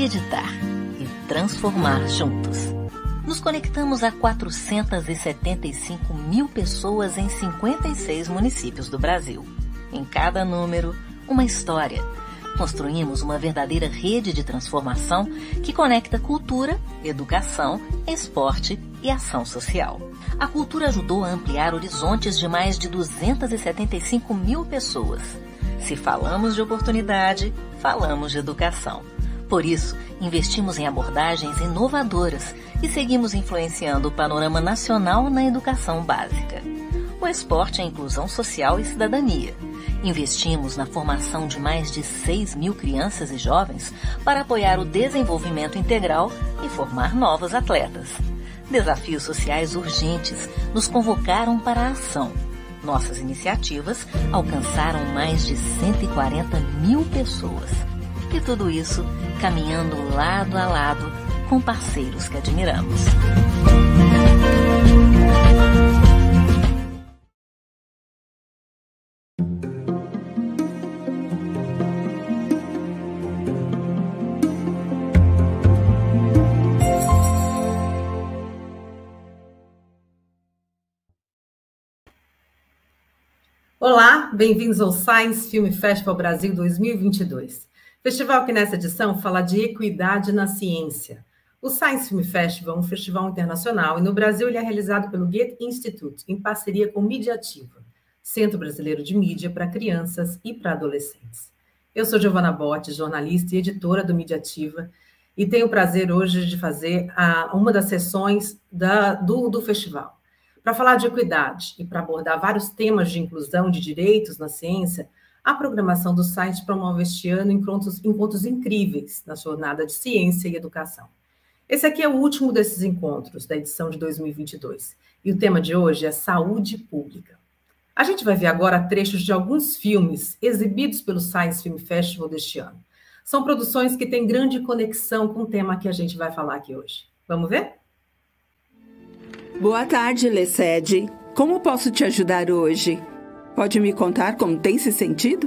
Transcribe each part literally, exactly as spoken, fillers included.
acreditar e transformar juntos. Nos conectamos a quatrocentas e setenta e cinco mil pessoas em cinquenta e seis municípios do Brasil. Em cada número, uma história. Construímos uma verdadeira rede de transformação que conecta cultura, educação, esporte e ação social. A cultura ajudou a ampliar horizontes de mais de duzentas e setenta e cinco mil pessoas. Se falamos de oportunidade, falamos de educação. Por isso, investimos em abordagens inovadoras e seguimos influenciando o panorama nacional na educação básica. O esporte é inclusão social e cidadania. Investimos na formação de mais de seis mil crianças e jovens para apoiar o desenvolvimento integral e formar novos atletas. Desafios sociais urgentes nos convocaram para a ação. Nossas iniciativas alcançaram mais de cento e quarenta mil pessoas. E tudo isso caminhando lado a lado com parceiros que admiramos. Olá, bem-vindos ao Science Film Festival Brasil dois mil e vinte e dois. Festival que nessa edição fala de equidade na ciência. O Science Film Festival é um festival internacional e no Brasil ele é realizado pelo Goethe Institute em parceria com Mediativa, Centro Brasileiro de Mídia para Crianças e para Adolescentes. Eu sou Giovana Botti, jornalista e editora do Mediativa e tenho o prazer hoje de fazer a, uma das sessões da, do, do festival. Para falar de equidade e para abordar vários temas de inclusão de direitos na ciência, a programação do site promove este ano encontros, encontros incríveis na jornada de ciência e educação. Esse aqui é o último desses encontros da edição de dois mil e vinte e dois, e o tema de hoje é saúde pública. A gente vai ver agora trechos de alguns filmes exibidos pelo Science Film Festival deste ano. São produções que têm grande conexão com o tema que a gente vai falar aqui hoje. Vamos ver? Boa tarde, Lecede. Como posso te ajudar hoje? Pode me contar como tem se sentido?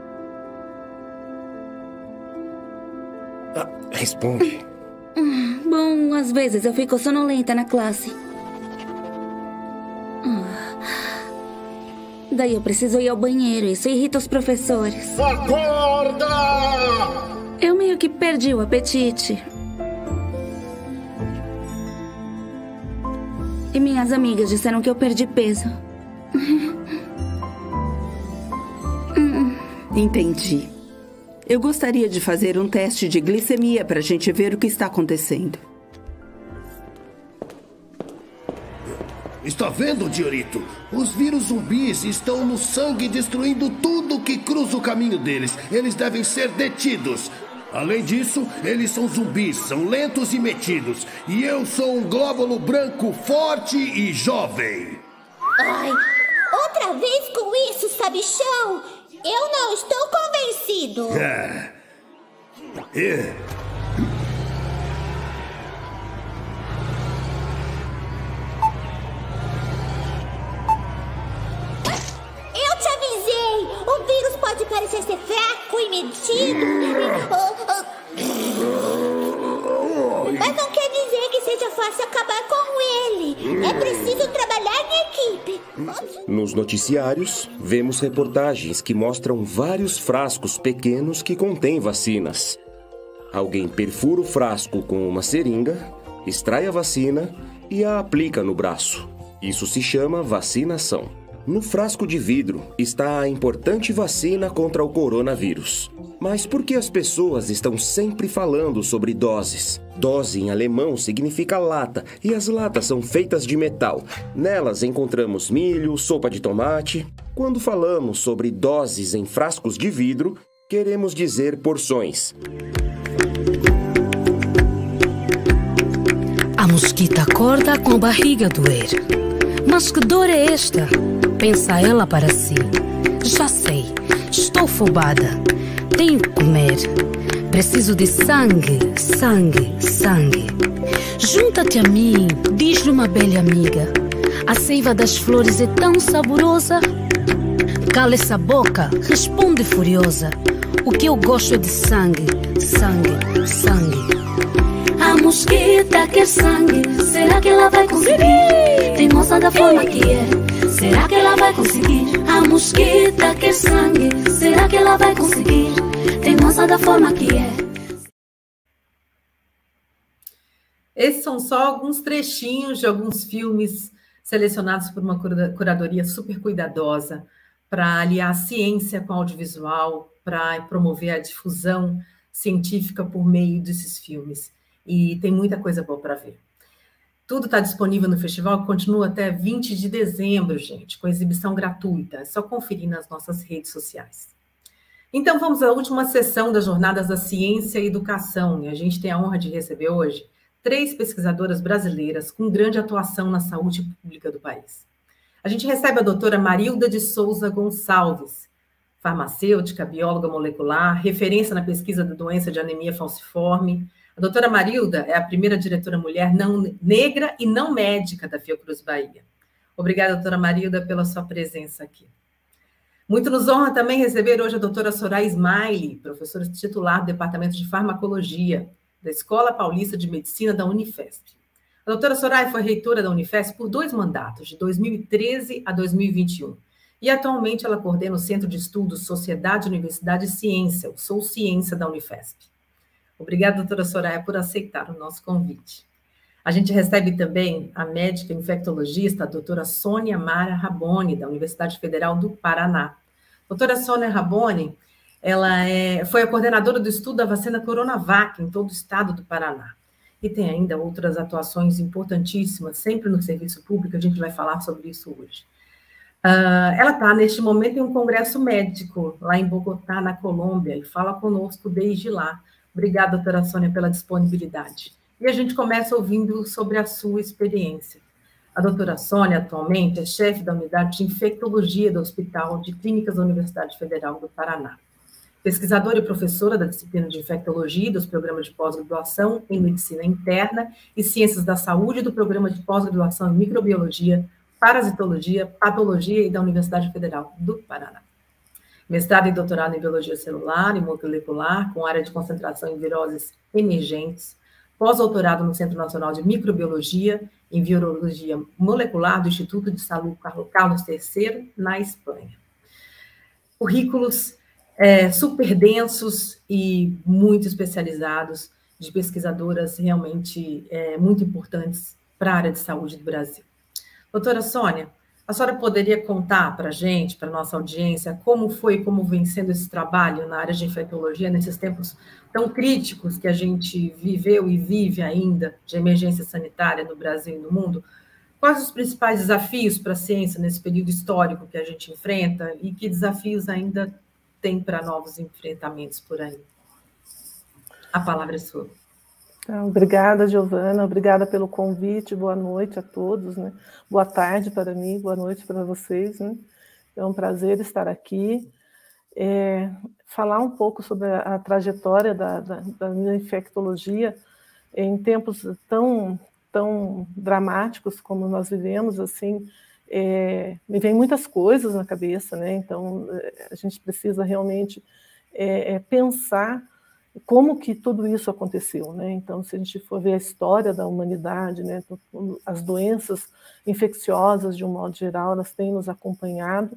Ah, responde. Bom, às vezes eu fico sonolenta na classe. Daí eu preciso ir ao banheiro, isso irrita os professores. Acorda! Eu meio que perdi o apetite. E minhas amigas disseram que eu perdi peso. Entendi. Eu gostaria de fazer um teste de glicemia para a gente ver o que está acontecendo. Está vendo, Diorito? Os vírus zumbis estão no sangue destruindo tudo que cruza o caminho deles. Eles devem ser detidos. Além disso, eles são zumbis, são lentos e metidos. E eu sou um glóbulo branco forte e jovem. Ai, outra vez com isso, sabichão? Eu não estou convencido. É. É. Eu te avisei. O vírus pode parecer ser fraco e metido. Mas não quer dizer que seja fácil acabar com ele. É preciso trabalhar em equipe. Nos noticiários, vemos reportagens que mostram vários frascos pequenos que contêm vacinas. Alguém perfura o frasco com uma seringa, extrai a vacina e a aplica no braço. Isso se chama vacinação. No frasco de vidro está a importante vacina contra o coronavírus. Mas por que as pessoas estão sempre falando sobre doses? Dose em alemão significa lata, e as latas são feitas de metal. Nelas encontramos milho, sopa de tomate. Quando falamos sobre doses em frascos de vidro, queremos dizer porções. A mosquita acorda com a barriga doer. Mas que dor é esta? Pensa ela para si. Já sei, estou fobada. Tenho que comer. Preciso de sangue, sangue, sangue. Junta-te a mim, diz-lhe uma velha amiga. A seiva das flores é tão saborosa. Cala essa boca, responde furiosa. O que eu gosto é de sangue, sangue, sangue. mosquita quer sangue, será que ela vai conseguir? Teimosa da forma que é, será que ela vai conseguir? A mosquita quer sangue, será que ela vai conseguir? Teimosa da forma que é. Esses são só alguns trechinhos de alguns filmes selecionados por uma curadoria super cuidadosa para aliar a ciência com o audiovisual, para promover a difusão científica por meio desses filmes. E tem muita coisa boa para ver. Tudo está disponível no festival, que continua até vinte de dezembro, gente, com exibição gratuita. É só conferir nas nossas redes sociais. Então, vamos à última sessão das Jornadas da Ciência e Educação. E a gente tem a honra de receber hoje três pesquisadoras brasileiras com grande atuação na saúde pública do país. A gente recebe a doutora Marilda de Souza Gonçalves, farmacêutica, bióloga molecular, referência na pesquisa da doença de anemia falciforme. A doutora Marilda é a primeira diretora mulher não negra e não médica da Fiocruz Bahia. Obrigada, doutora Marilda, pela sua presença aqui. Muito nos honra também receber hoje a doutora Soraya Smiley, professora titular do Departamento de Farmacologia da Escola Paulista de Medicina da Unifesp. A doutora Soraya foi reitora da Unifesp por dois mandatos, de dois mil e treze a dois mil e vinte e um, e atualmente ela coordena o Centro de Estudos Sociedade, Universidade e Ciência, o Sou Ciência da Unifesp. Obrigada, doutora Soraya, por aceitar o nosso convite. A gente recebe também a médica infectologista, a doutora Sônia Mara Raboni, da Universidade Federal do Paraná. Doutora Sônia Raboni, ela é, foi a coordenadora do estudo da vacina Coronavac em todo o estado do Paraná. E tem ainda outras atuações importantíssimas, sempre no serviço público, a gente vai falar sobre isso hoje. Uh, ela está, neste momento, em um congresso médico, lá em Bogotá, na Colômbia, e fala conosco desde lá. Obrigada, doutora Sônia, pela disponibilidade. E a gente começa ouvindo sobre a sua experiência. A doutora Sônia, atualmente, é chefe da unidade de infectologia do Hospital de Clínicas da Universidade Federal do Paraná. Pesquisadora e professora da disciplina de infectologia dos programas de pós-graduação em medicina interna e ciências da saúde do programa de pós-graduação em microbiologia, parasitologia, patologia e da Universidade Federal do Paraná. Mestrado e doutorado em biologia celular e molecular, com área de concentração em viroses emergentes, pós-doutorado no Centro Nacional de Microbiologia em Virologia Molecular do Instituto de Saúde Carlos terceiro, na Espanha. Currículos é, super densos e muito especializados, de pesquisadoras realmente é, muito importantes para a área de saúde do Brasil. Doutora Sônia, a senhora poderia contar para a gente, para a nossa audiência, como foi e como vem sendo esse trabalho na área de infectologia nesses tempos tão críticos que a gente viveu e vive ainda de emergência sanitária no Brasil e no mundo? Quais os principais desafios para a ciência nesse período histórico que a gente enfrenta e que desafios ainda tem para novos enfrentamentos por aí? A palavra é sua. Então, obrigada, Giovana, obrigada pelo convite, boa noite a todos, né? Boa tarde para mim, boa noite para vocês, né? É um prazer estar aqui, é, falar um pouco sobre a, a trajetória da, da, da minha infectologia em tempos tão, tão dramáticos como nós vivemos, assim, é, me vem muitas coisas na cabeça, né? Então, a gente precisa realmente é, é, pensar como que tudo isso aconteceu, né? Então, se a gente for ver a história da humanidade, né, as doenças infecciosas, de um modo geral, elas têm nos acompanhado,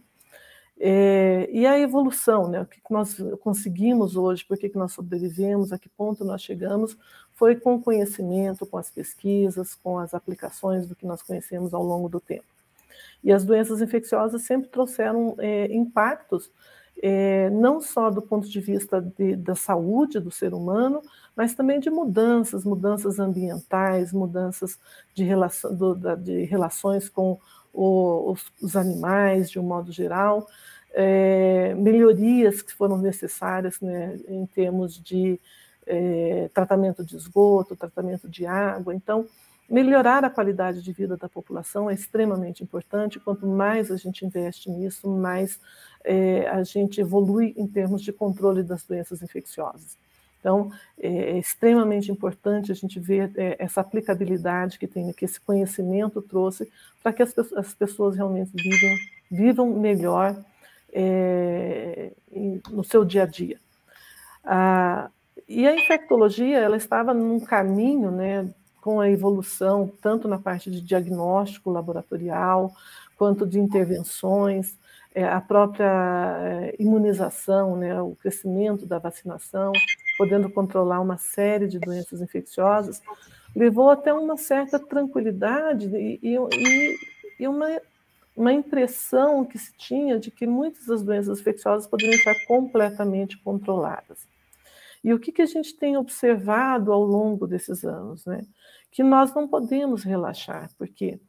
é, e a evolução, né, o que nós conseguimos hoje, por que nós sobrevivemos, a que ponto nós chegamos, foi com o conhecimento, com as pesquisas, com as aplicações do que nós conhecemos ao longo do tempo. E as doenças infecciosas sempre trouxeram é, impactos, É, não só do ponto de vista de, da saúde do ser humano, mas também de mudanças, mudanças ambientais, mudanças de, relação, do, da, de relações com o, os, os animais, de um modo geral, é, melhorias que foram necessárias, né, em termos de é, tratamento de esgoto, tratamento de água. Então, melhorar a qualidade de vida da população é extremamente importante. Quanto mais a gente investe nisso, mais é, a gente evolui em termos de controle das doenças infecciosas. Então, é extremamente importante a gente ver é, essa aplicabilidade que tem, que esse conhecimento trouxe, para que as, as pessoas realmente vivam, vivam melhor é, no seu dia a dia. Ah, E a infectologia, ela estava num caminho, né, com a evolução, tanto na parte de diagnóstico laboratorial, quanto de intervenções, é, a própria é, imunização, né, o crescimento da vacinação, podendo controlar uma série de doenças infecciosas, levou até uma certa tranquilidade e, e, e uma, uma impressão que se tinha de que muitas das doenças infecciosas poderiam estar completamente controladas. E o que, que a gente tem observado ao longo desses anos, né? Que nós não podemos relaxar, porque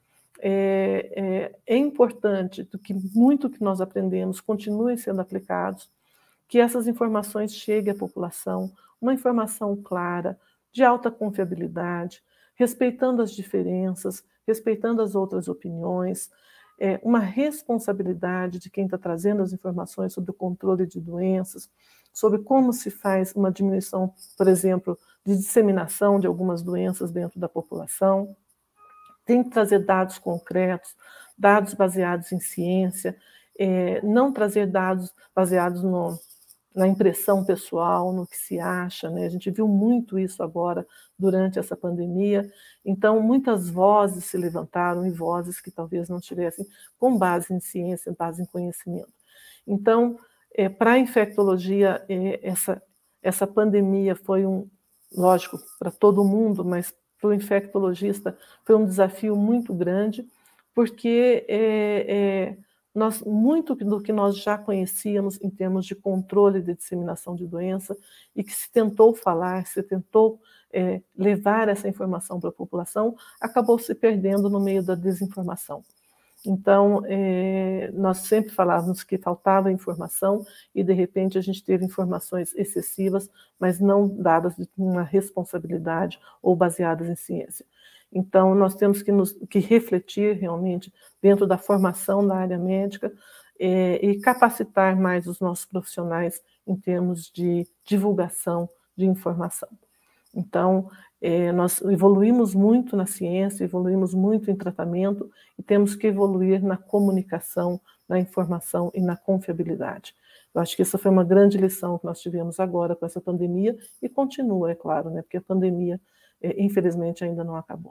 é, é, é importante que muito que nós aprendemos continue sendo aplicados, que essas informações cheguem à população, uma informação clara, de alta confiabilidade, respeitando as diferenças, respeitando as outras opiniões, é, uma responsabilidade de quem está trazendo as informações sobre o controle de doenças, sobre como se faz uma diminuição, por exemplo, de disseminação de algumas doenças dentro da população. Tem que trazer dados concretos, dados baseados em ciência, é, não trazer dados baseados no, na impressão pessoal, no que se acha, né? A gente viu muito isso agora durante essa pandemia. Então, muitas vozes se levantaram, e vozes que talvez não tivessem com base em ciência, base em conhecimento. Então, é, para a infectologia, é, essa, essa pandemia foi um, lógico, para todo mundo, mas para o infectologista foi um desafio muito grande, porque é, é, nós, muito do que nós já conhecíamos em termos de controle de disseminação de doença, e que se tentou falar, se tentou é, levar essa informação para a população, acabou se perdendo no meio da desinformação. Então, é, nós sempre falávamos que faltava informação e, de repente, a gente teve informações excessivas, mas não dadas de uma responsabilidade ou baseadas em ciência. Então, nós temos que, nos, que refletir realmente dentro da formação da área médica é, e capacitar mais os nossos profissionais em termos de divulgação de informação. Então, é, nós evoluímos muito na ciência, evoluímos muito em tratamento e temos que evoluir na comunicação, na informação e na confiabilidade. Eu acho que essa foi uma grande lição que nós tivemos agora com essa pandemia e continua, é claro, né, porque a pandemia, é, infelizmente, ainda não acabou.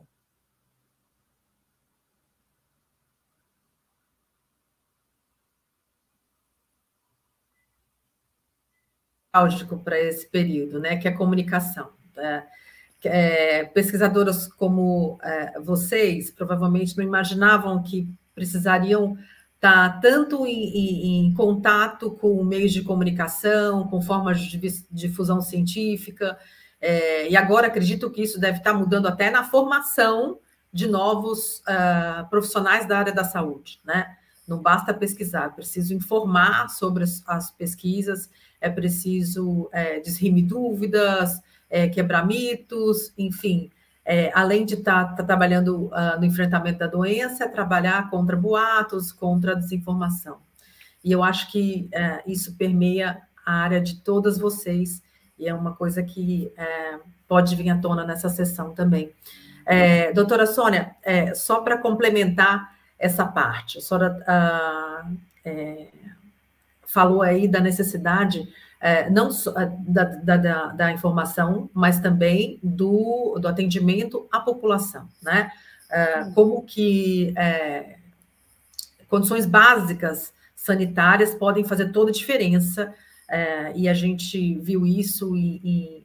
Para esse período, né, que é a comunicação. É, é, pesquisadoras como é, vocês provavelmente não imaginavam que precisariam estar tanto em, em, em contato com meios de comunicação, com formas de difusão científica, é, e agora acredito que isso deve estar mudando até na formação de novos uh, profissionais da área da saúde, né? Não basta pesquisar, é preciso informar sobre as, as pesquisas, é preciso é, desrimir dúvidas, é, quebrar mitos, enfim, é, além de estar tá, tá trabalhando uh, no enfrentamento da doença, é trabalhar contra boatos, contra a desinformação. E eu acho que é, isso permeia a área de todas vocês, e é uma coisa que é, pode vir à tona nessa sessão também. É, doutora Sônia, é, só para complementar essa parte, a senhora uh, é, falou aí da necessidade é, não só da, da, da, da informação, mas também do, do atendimento à população, né? É, como que é, condições básicas sanitárias podem fazer toda a diferença, é, e a gente viu isso em, em,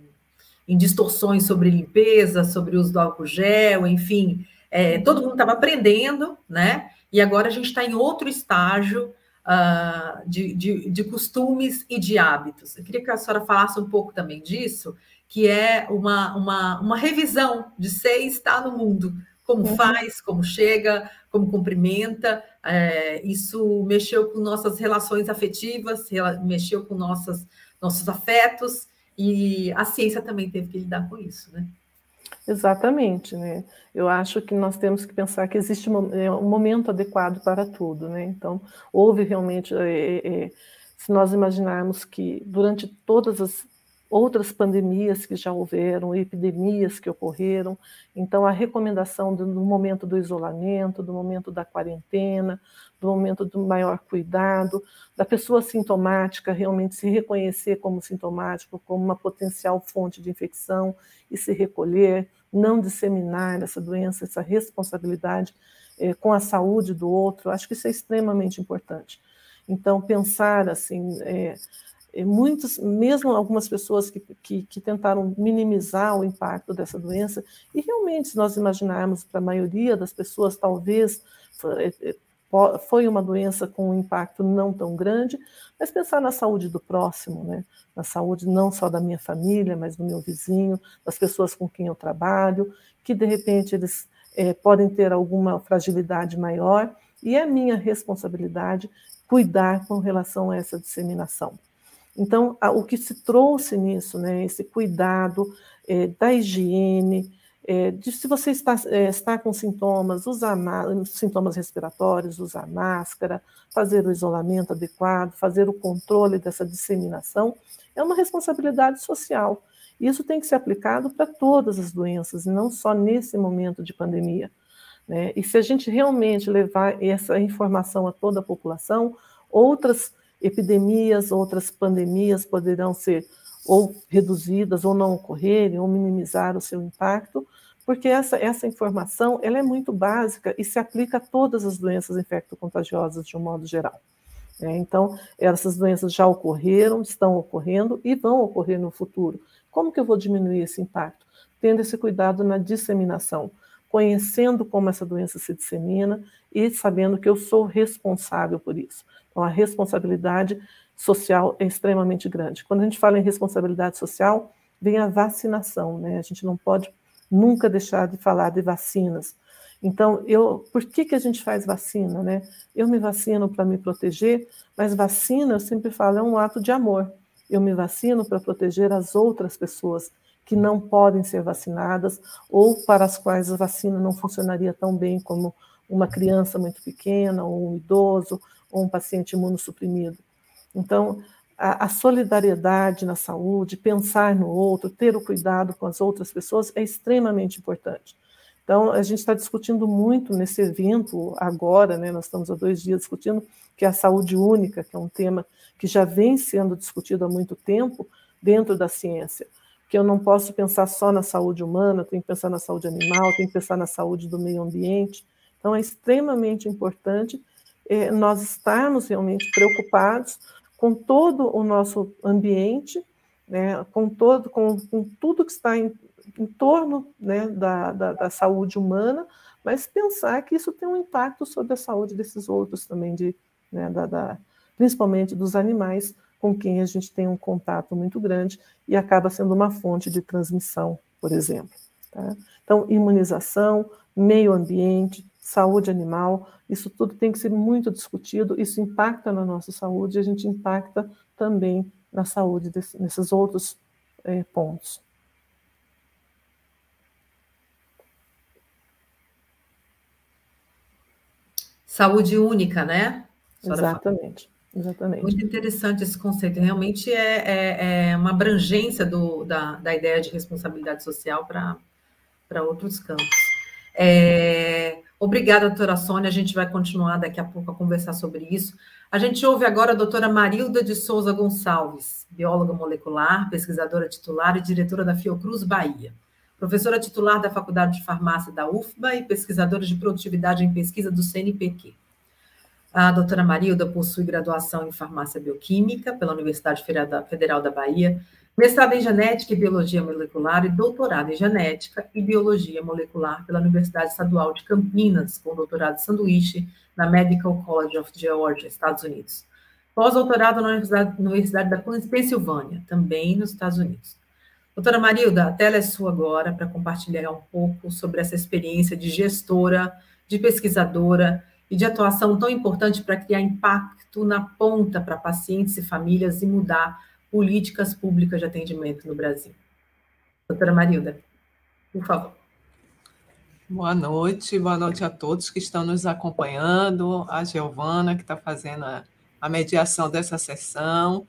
em distorções sobre limpeza, sobre o uso do álcool gel, enfim, é, todo mundo estava aprendendo, né? E agora a gente está em outro estágio uh, de, de, de costumes e de hábitos. Eu queria que a senhora falasse um pouco também disso, que é uma, uma, uma revisão de ser e estar no mundo, como uhum. faz, como chega, como cumprimenta. É, isso mexeu com nossas relações afetivas, mexeu com nossas, nossos afetos, e a ciência também teve que lidar com isso, né? Exatamente, né? Eu acho que nós temos que pensar que existe um momento adequado para tudo, né? Então, houve realmente, é, é, se nós imaginarmos que durante todas as outras pandemias que já houveram, epidemias que ocorreram. Então, a recomendação do, do momento do isolamento, do momento da quarentena, do momento do maior cuidado, da pessoa sintomática realmente se reconhecer como sintomático, como uma potencial fonte de infecção e se recolher, não disseminar essa doença, essa responsabilidade eh, com a saúde do outro. Acho que isso é extremamente importante. Então, pensar assim... Eh, Muitos, mesmo algumas pessoas que, que, que tentaram minimizar o impacto dessa doença, e realmente, se nós imaginarmos, para a maioria das pessoas, talvez foi uma doença com um impacto não tão grande, mas pensar na saúde do próximo, né? Na saúde não só da minha família, mas do meu vizinho, das pessoas com quem eu trabalho, que de repente eles é, podem ter alguma fragilidade maior, e é minha responsabilidade cuidar com relação a essa disseminação. Então, o que se trouxe nisso, né, esse cuidado é, da higiene, é, de se você está, é, está com sintomas, usar sintomas respiratórios, usar máscara, fazer o isolamento adequado, fazer o controle dessa disseminação, é uma responsabilidade social. Isso tem que ser aplicado para todas as doenças, não só nesse momento de pandemia, né? E se a gente realmente levar essa informação a toda a população, outras epidemias, outras pandemias poderão ser ou reduzidas, ou não ocorrerem, ou minimizar o seu impacto, porque essa, essa informação ela é muito básica e se aplica a todas as doenças infecto-contagiosas de um modo geral. É, então, essas doenças já ocorreram, estão ocorrendo e vão ocorrer no futuro. Como que eu vou diminuir esse impacto? Tendo esse cuidado na disseminação, conhecendo como essa doença se dissemina e sabendo que eu sou responsável por isso. Então, a responsabilidade social é extremamente grande. Quando a gente fala em responsabilidade social, vem a vacinação, né? A gente não pode nunca deixar de falar de vacinas. Então, eu, por que, que a gente faz vacina, né? Eu me vacino para me proteger, mas vacina, eu sempre falo, é um ato de amor. Eu me vacino para proteger as outras pessoas que não podem ser vacinadas ou para as quais a vacina não funcionaria tão bem como uma criança muito pequena, ou um idoso, ou um paciente imunossuprimido. Então, a, a solidariedade na saúde, pensar no outro, ter o cuidado com as outras pessoas é extremamente importante. Então, a gente está discutindo muito nesse evento agora, né, nós estamos há dois dias discutindo, que é a saúde única, que é um tema que já vem sendo discutido há muito tempo dentro da ciência, que eu não posso pensar só na saúde humana, tenho que pensar na saúde animal, tenho que pensar na saúde do meio ambiente. Então, é extremamente importante eh, nós estarmos realmente preocupados com todo o nosso ambiente, né, com, todo, com, com tudo que está em, em torno, né, da, da, da saúde humana, mas pensar que isso tem um impacto sobre a saúde desses outros também, de, né, da, da, principalmente dos animais, com quem a gente tem um contato muito grande e acaba sendo uma fonte de transmissão, por exemplo. Tá? Então, imunização, meio ambiente, saúde animal, isso tudo tem que ser muito discutido, isso impacta na nossa saúde e a gente impacta também na saúde desse, nesses outros é, pontos. Saúde única, né? Exatamente, exatamente. Muito interessante esse conceito, realmente é, é, é uma abrangência do, da, da ideia de responsabilidade social para outros campos. É, obrigada, doutora Sônia, a gente vai continuar daqui a pouco a conversar sobre isso. A gente ouve agora a doutora Marilda de Souza Gonçalves, bióloga molecular, pesquisadora titular e diretora da Fiocruz Bahia, professora titular da Faculdade de Farmácia da U F B A e pesquisadora de produtividade em pesquisa do C N P Q. A doutora Marilda possui graduação em farmácia bioquímica pela Universidade Federal da Bahia, mestrado em genética e biologia molecular e doutorado em genética e biologia molecular pela Universidade Estadual de Campinas, com doutorado de sanduíche na Medical College of Georgia, Estados Unidos. Pós-doutorado na Universidade, Universidade da Pensilvânia, também nos Estados Unidos. Doutora Marilda, a tela é sua agora para compartilhar um pouco sobre essa experiência de gestora, de pesquisadora e de atuação tão importante para criar impacto na ponta para pacientes e famílias e mudar políticas públicas de atendimento no Brasil. Doutora Marilda, por favor. Boa noite, boa noite a todos que estão nos acompanhando, a Giovana, que está fazendo a, a mediação dessa sessão,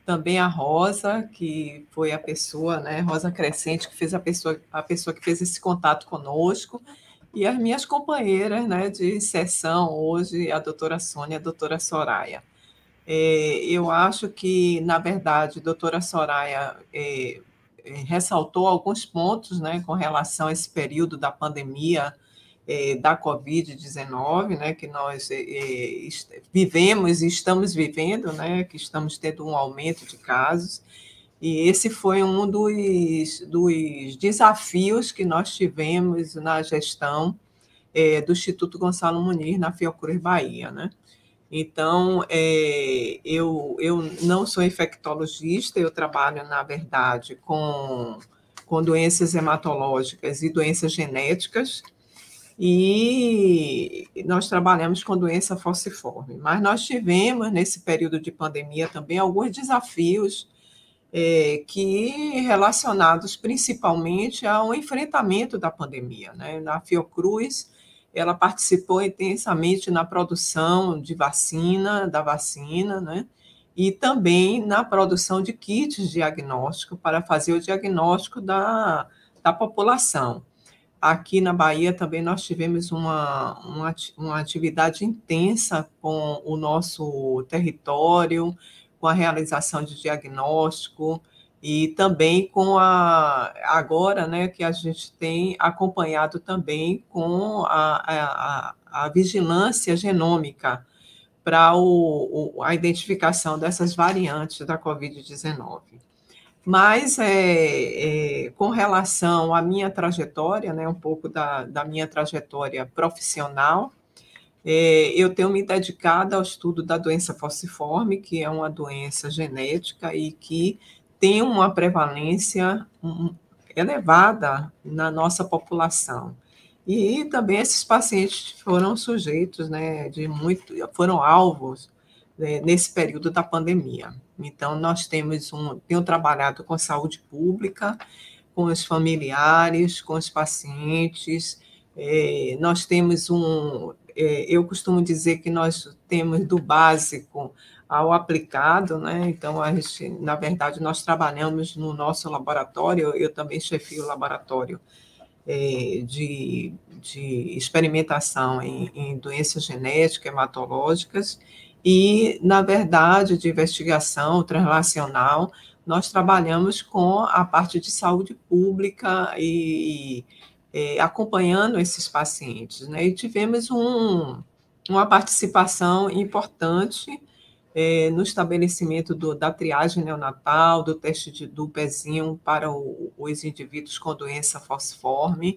também a Rosa, que foi a pessoa, né, Rosa Crescente, que fez a pessoa, a pessoa que fez esse contato conosco, e as minhas companheiras, né, de sessão hoje, a doutora Sônia e a doutora Soraya. É, eu acho que, na verdade, a doutora Soraya é, é, ressaltou alguns pontos, né, com relação a esse período da pandemia é, da covid dezenove, né, que nós é, é, vivemos e estamos vivendo, né, que estamos tendo um aumento de casos, e esse foi um dos, dos desafios que nós tivemos na gestão é, do Instituto Gonçalo Munir, na Fiocruz Bahia, né? Então, é, eu, eu não sou infectologista, eu trabalho, na verdade, com, com doenças hematológicas e doenças genéticas, e nós trabalhamos com doença falciforme. Mas nós tivemos, nesse período de pandemia, também alguns desafios é, que relacionados principalmente ao enfrentamento da pandemia, né? Na Fiocruz, ela participou intensamente na produção de vacina, da vacina, né? E também na produção de kits de diagnóstico para fazer o diagnóstico da, da população. Aqui na Bahia também nós tivemos uma, uma, uma atividade intensa com o nosso território, com a realização de diagnóstico, e também com a, agora, né, que a gente tem acompanhado também com a, a, a vigilância genômica para o, o, a identificação dessas variantes da covid dezenove. Mas, é, é, com relação à minha trajetória, né, um pouco da, da minha trajetória profissional, é, eu tenho me dedicado ao estudo da doença falciforme, que é uma doença genética e que tem uma prevalência elevada na nossa população. E também esses pacientes foram sujeitos, né, de muito, foram alvos, né, nesse período da pandemia. Então, nós temos um, tenho trabalhado com saúde pública, com os familiares, com os pacientes, é, nós temos um, é, eu costumo dizer que nós temos do básico ao aplicado, né? Então, a gente, na verdade, nós trabalhamos no nosso laboratório, eu também chefio o laboratório é, de, de experimentação em, em doenças genéticas, hematológicas, e, na verdade, de investigação translacional, nós trabalhamos com a parte de saúde pública e, e acompanhando esses pacientes, né? E tivemos um, uma participação importante É, no estabelecimento do, da triagem neonatal, do teste de, do pezinho para o, os indivíduos com doença falciforme,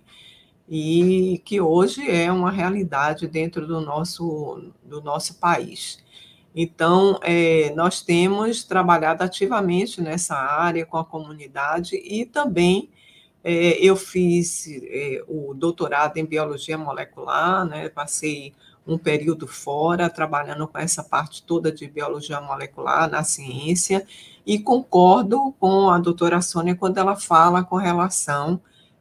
e que hoje é uma realidade dentro do nosso, do nosso país. Então, é, nós temos trabalhado ativamente nessa área com a comunidade e também é, eu fiz é, o doutorado em biologia molecular, né, passei um período fora, trabalhando com essa parte toda de biologia molecular na ciência, e concordo com a doutora Sônia quando ela fala com relação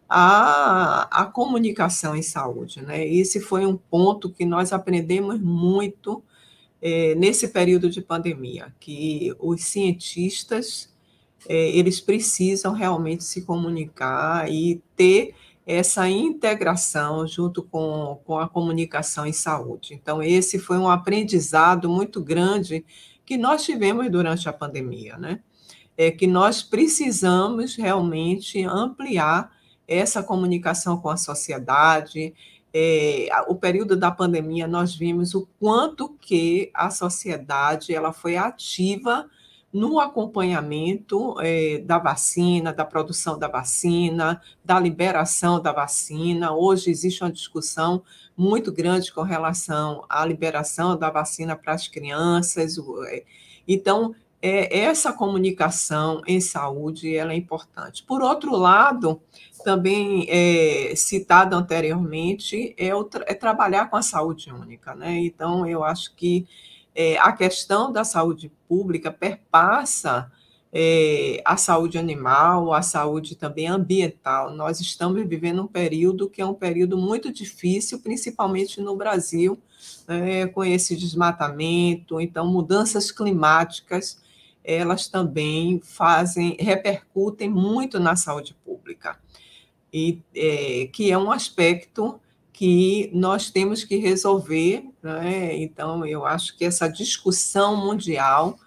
à, à comunicação em saúde, né? Esse foi um ponto que nós aprendemos muito é, nesse período de pandemia, que os cientistas, é, eles precisam realmente se comunicar e ter essa integração junto com, com a comunicação em saúde. Então, esse foi um aprendizado muito grande que nós tivemos durante a pandemia, né? É que nós precisamos realmente ampliar essa comunicação com a sociedade. É, o período da pandemia, nós vimos o quanto que a sociedade ela foi ativa no acompanhamento é, da vacina, da produção da vacina, da liberação da vacina. Hoje existe uma discussão muito grande com relação à liberação da vacina para as crianças. Então, é, essa comunicação em saúde ela é importante. Por outro lado, também é, citado anteriormente, é, o, é trabalhar com a saúde única, né? Então, eu acho que É, a questão da saúde pública perpassa é, a saúde animal, a saúde também ambiental. Nós estamos vivendo um período que é um período muito difícil, principalmente no Brasil, é, com esse desmatamento, então mudanças climáticas elas também fazem, repercutem muito na saúde pública, e é, que é um aspecto que nós temos que resolver, né? Então, eu acho que essa discussão mundial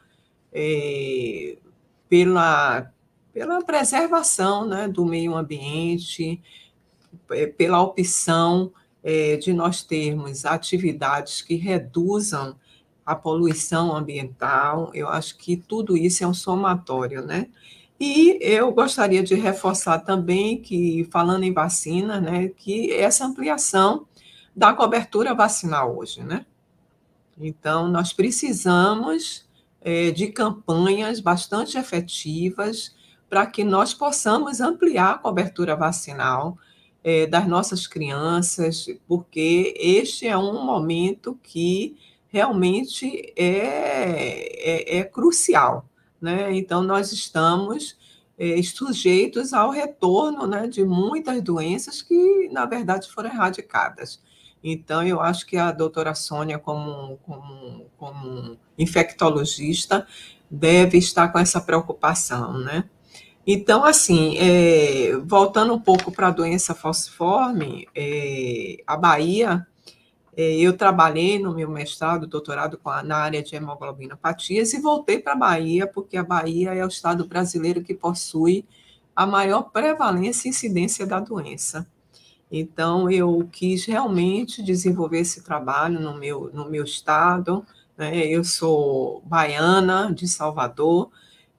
é, pela, pela preservação, né, do meio ambiente, é, pela opção é, de nós termos atividades que reduzam a poluição ambiental, eu acho que tudo isso é um somatório, né? E eu gostaria de reforçar também que, falando em vacina, né, que essa ampliação da cobertura vacinal hoje, né? Então, nós precisamos é, de campanhas bastante efetivas para que nós possamos ampliar a cobertura vacinal é, das nossas crianças, porque este é um momento que realmente é, é, é crucial, né? Então, nós estamos é, sujeitos ao retorno, né, de muitas doenças que, na verdade, foram erradicadas. Então, eu acho que a doutora Sônia, como, como, como infectologista, deve estar com essa preocupação, né? Então, assim, é, voltando um pouco para a doença falciforme, é, a Bahia, é, eu trabalhei no meu mestrado, doutorado com a, na área de hemoglobinopatias e voltei para a Bahia, porque a Bahia é o estado brasileiro que possui a maior prevalência e incidência da doença. Então, eu quis realmente desenvolver esse trabalho no meu, no meu estado, né? Eu sou baiana, de Salvador,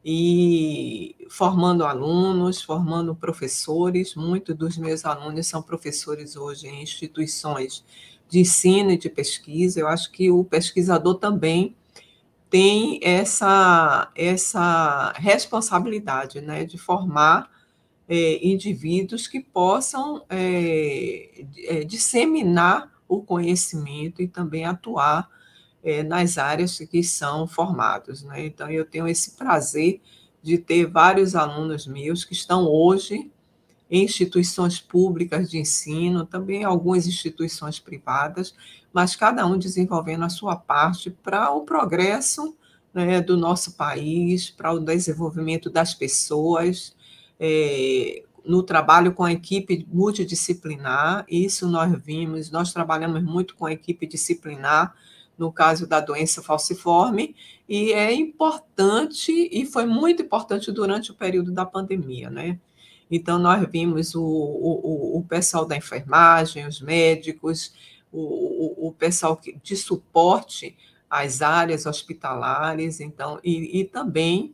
e formando alunos, formando professores. Muitos dos meus alunos são professores hoje em instituições de ensino e de pesquisa. Eu acho que o pesquisador também tem essa, essa responsabilidade, né, de formar é, indivíduos que possam é, é, disseminar o conhecimento e também atuar é, nas áreas que são formados, né? Então, eu tenho esse prazer de ter vários alunos meus que estão hoje em instituições públicas de ensino, também algumas instituições privadas, mas cada um desenvolvendo a sua parte para o progresso, né, do nosso país, para o desenvolvimento das pessoas, é, no trabalho com a equipe multidisciplinar. Isso nós vimos, nós trabalhamos muito com a equipe disciplinar, no caso da doença falciforme, e é importante, e foi muito importante durante o período da pandemia, né? Então, nós vimos o, o, o pessoal da enfermagem, os médicos, o, o, o pessoal de suporte às áreas hospitalares, então, e, e também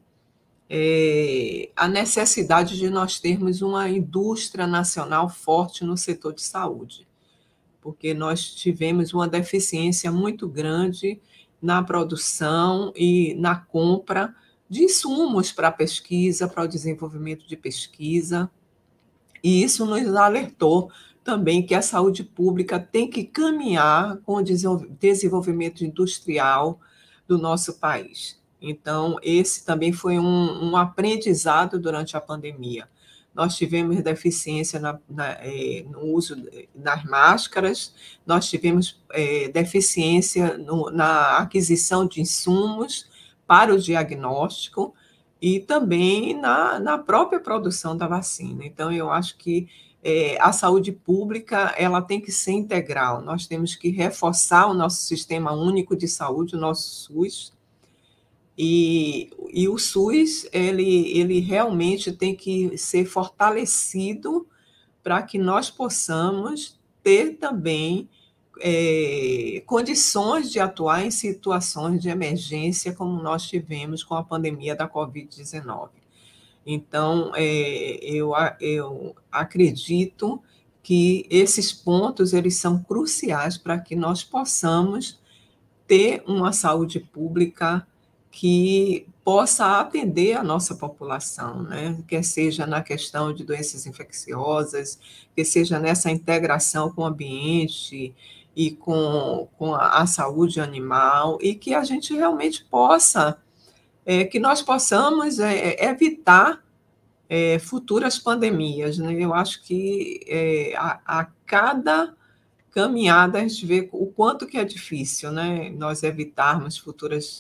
é, a necessidade de nós termos uma indústria nacional forte no setor de saúde, porque nós tivemos uma deficiência muito grande na produção e na compra de insumos para a pesquisa, para o desenvolvimento de pesquisa, e isso nos alertou também que a saúde pública tem que caminhar com o desenvolvimento industrial do nosso país. Então, esse também foi um, um aprendizado durante a pandemia. Nós tivemos deficiência na, na, é, no uso das máscaras, nós tivemos é, deficiência no, na aquisição de insumos para o diagnóstico e também na, na própria produção da vacina. Então, eu acho que é, a saúde pública ela tem que ser integral. Nós temos que reforçar o nosso Sistema Único de Saúde, o nosso SUS, e, e o SUS ele, ele realmente tem que ser fortalecido para que nós possamos ter também É, condições de atuar em situações de emergência, como nós tivemos com a pandemia da covid dezenove. Então, é, eu, eu acredito que esses pontos eles são cruciais para que nós possamos ter uma saúde pública que possa atender a nossa população, né? Quer seja na questão de doenças infecciosas, que seja nessa integração com o ambiente e com, com a, a saúde animal, e que a gente realmente possa, é, que nós possamos é, evitar é, futuras pandemias, né? Eu acho que é, a, a cada caminhada a gente vê o quanto que é difícil, né? Nós evitarmos futuras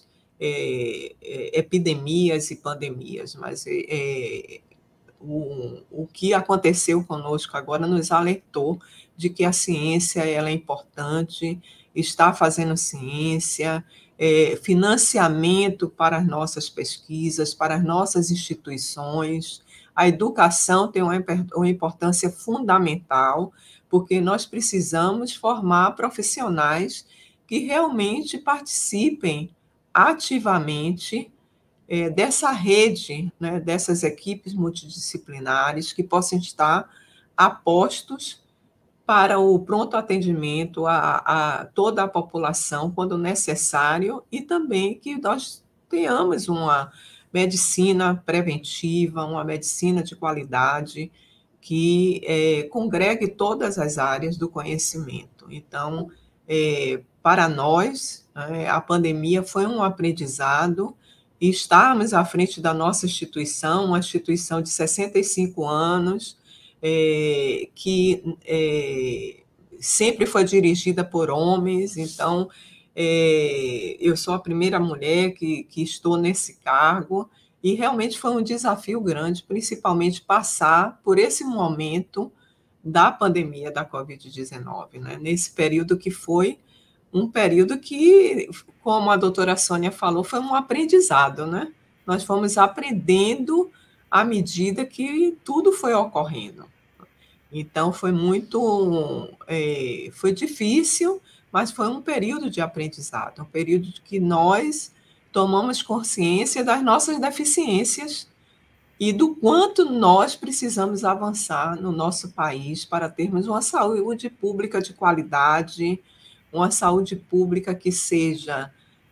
é, é, epidemias e pandemias, mas é, é, o, o que aconteceu conosco agora nos alertou de que a ciência ela é importante, está fazendo ciência, é, financiamento para as nossas pesquisas, para as nossas instituições. A educação tem uma, uma importância fundamental, porque nós precisamos formar profissionais que realmente participem ativamente é, dessa rede, né, dessas equipes multidisciplinares que possam estar apostos para o pronto atendimento a, a toda a população quando necessário, e também que nós tenhamos uma medicina preventiva, uma medicina de qualidade que é, congregue todas as áreas do conhecimento. Então, é, para nós, é, a pandemia foi um aprendizado, e estarmos à frente da nossa instituição, uma instituição de sessenta e cinco anos, é, que é, sempre foi dirigida por homens, então é, eu sou a primeira mulher que, que estou nesse cargo, e realmente foi um desafio grande, principalmente passar por esse momento da pandemia da covid dezenove, né? Nesse período que foi um período que, como a doutora Sônia falou, foi um aprendizado, né? Nós fomos aprendendo à medida que tudo foi ocorrendo. Então, foi muito, é, foi difícil, mas foi um período de aprendizado, um período que nós tomamos consciência das nossas deficiências e do quanto nós precisamos avançar no nosso país para termos uma saúde pública de qualidade, uma saúde pública que seja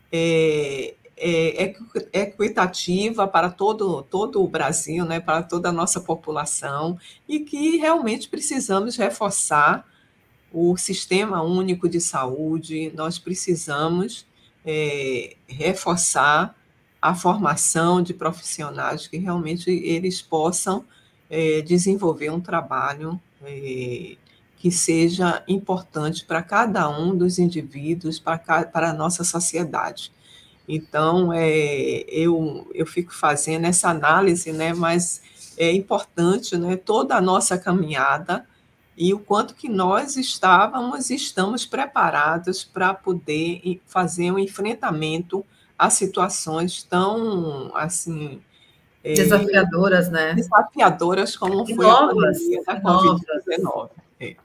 é, é, equitativa para todo, todo o Brasil, né, para toda a nossa população, e que realmente precisamos reforçar o Sistema Único de Saúde, nós precisamos é, reforçar a formação de profissionais que realmente eles possam é, desenvolver um trabalho é, que seja importante para cada um dos indivíduos, para, para a nossa sociedade. Então, é, eu, eu fico fazendo essa análise, né, mas é importante, né, toda a nossa caminhada e o quanto que nós estávamos e estamos preparados para poder fazer um enfrentamento a situações tão, assim... desafiadoras, é, né? Desafiadoras como e foi novas, a pandemia da covid dezenove. É.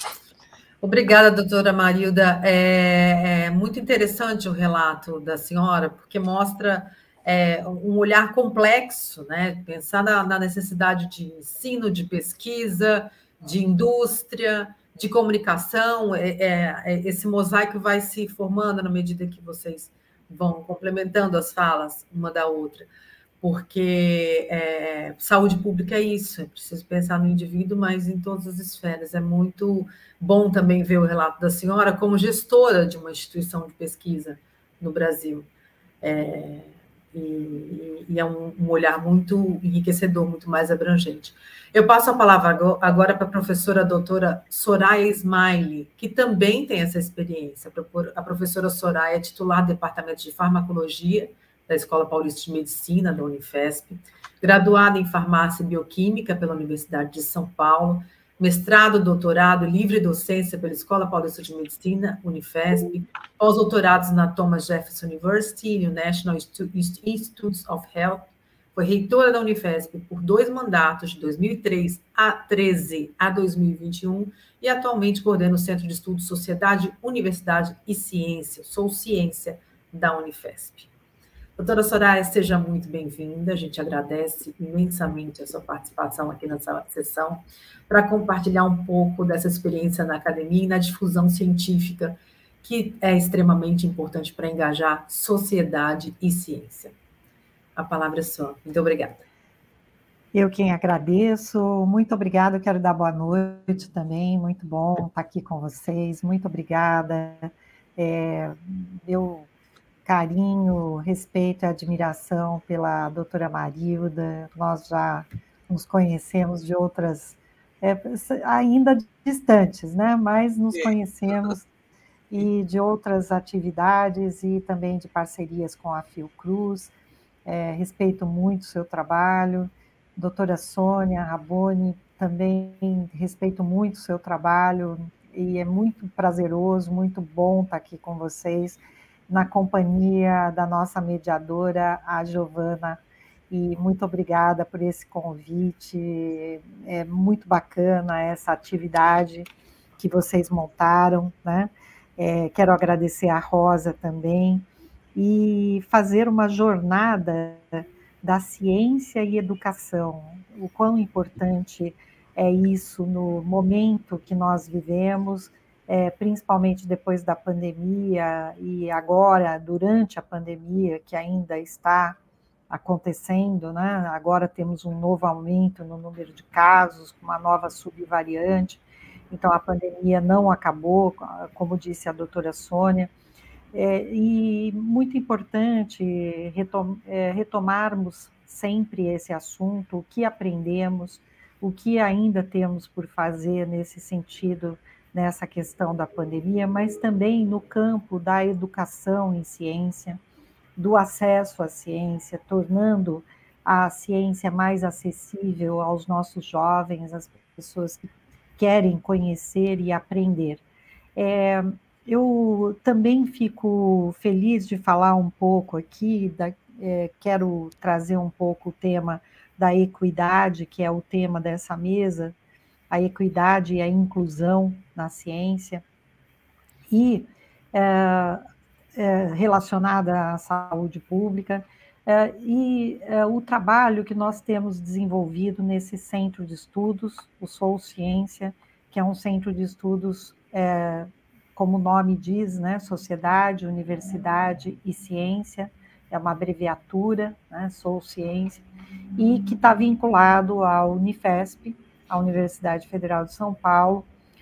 Obrigada, doutora Marilda. É, é muito interessante o relato da senhora, porque mostra é, um olhar complexo, né? Pensar na, na necessidade de ensino, de pesquisa, de indústria, de comunicação. É, é, esse mosaico vai se formando na medida que vocês vão complementando as falas uma da outra, porque é, saúde pública é isso, é preciso pensar no indivíduo, mas em todas as esferas. É muito bom também ver o relato da senhora como gestora de uma instituição de pesquisa no Brasil. É, e, e é um, um olhar muito enriquecedor, muito mais abrangente. Eu passo a palavra agora para a professora doutora Soraya Smiley, que também tem essa experiência. A professora Soraya é titular do Departamento de Farmacologia da Escola Paulista de Medicina, da Unifesp, graduada em Farmácia e Bioquímica pela Universidade de São Paulo, mestrado, doutorado, livre docência pela Escola Paulista de Medicina, Unifesp, pós-doutorados na Thomas Jefferson University e no National Institutes of Health. Foi reitora da Unifesp por dois mandatos, de dois mil e três a treze a dois mil e vinte e um, e atualmente coordena o Centro de Estudos Sociedade, Universidade e Ciência, Sou Ciência, da Unifesp. Doutora Soraya, seja muito bem-vinda, a gente agradece imensamente a sua participação aqui nessa sessão, para compartilhar um pouco dessa experiência na academia e na difusão científica, que é extremamente importante para engajar sociedade e ciência. A palavra é sua. Muito obrigada. Eu quem agradeço, muito obrigada, eu quero dar boa noite também, muito bom estar aqui com vocês, muito obrigada. É, eu... carinho, respeito e admiração pela doutora Marilda, nós já nos conhecemos de outras, é, ainda distantes, né? Mas nos conhecemos e de outras atividades e também de parcerias com a Fiocruz. É, respeito muito o seu trabalho. Doutora Sônia Raboni, também respeito muito o seu trabalho e é muito prazeroso, muito bom estar aqui com vocês, na companhia da nossa mediadora, a Giovana, e muito obrigada por esse convite. É muito bacana essa atividade que vocês montaram, né? É, quero agradecer a Rosa também, e fazer uma jornada da ciência e educação. O quão importante é isso no momento que nós vivemos, é, principalmente depois da pandemia e agora, durante a pandemia, que ainda está acontecendo, né? Agora temos um novo aumento no número de casos, uma nova subvariante, então a pandemia não acabou, como disse a doutora Sônia. É, e muito importante retom é, retomarmos sempre esse assunto, o que aprendemos, o que ainda temos por fazer nesse sentido, nessa questão da pandemia, mas também no campo da educação em ciência, do acesso à ciência, tornando a ciência mais acessível aos nossos jovens, às pessoas que querem conhecer e aprender. É, Eu também fico feliz de falar um pouco aqui, da, é, quero trazer um pouco o tema da equidade, que é o tema dessa mesa, a equidade e a inclusão na ciência, e é, é, relacionada à saúde pública, é, e é, o trabalho que nós temos desenvolvido nesse centro de estudos, o Sou Ciência, que é um centro de estudos, é, como o nome diz, né, Sociedade, Universidade e Ciência, é uma abreviatura, né, Sou Ciência, e que está vinculado à Unifesp, a Universidade Federal de São Paulo,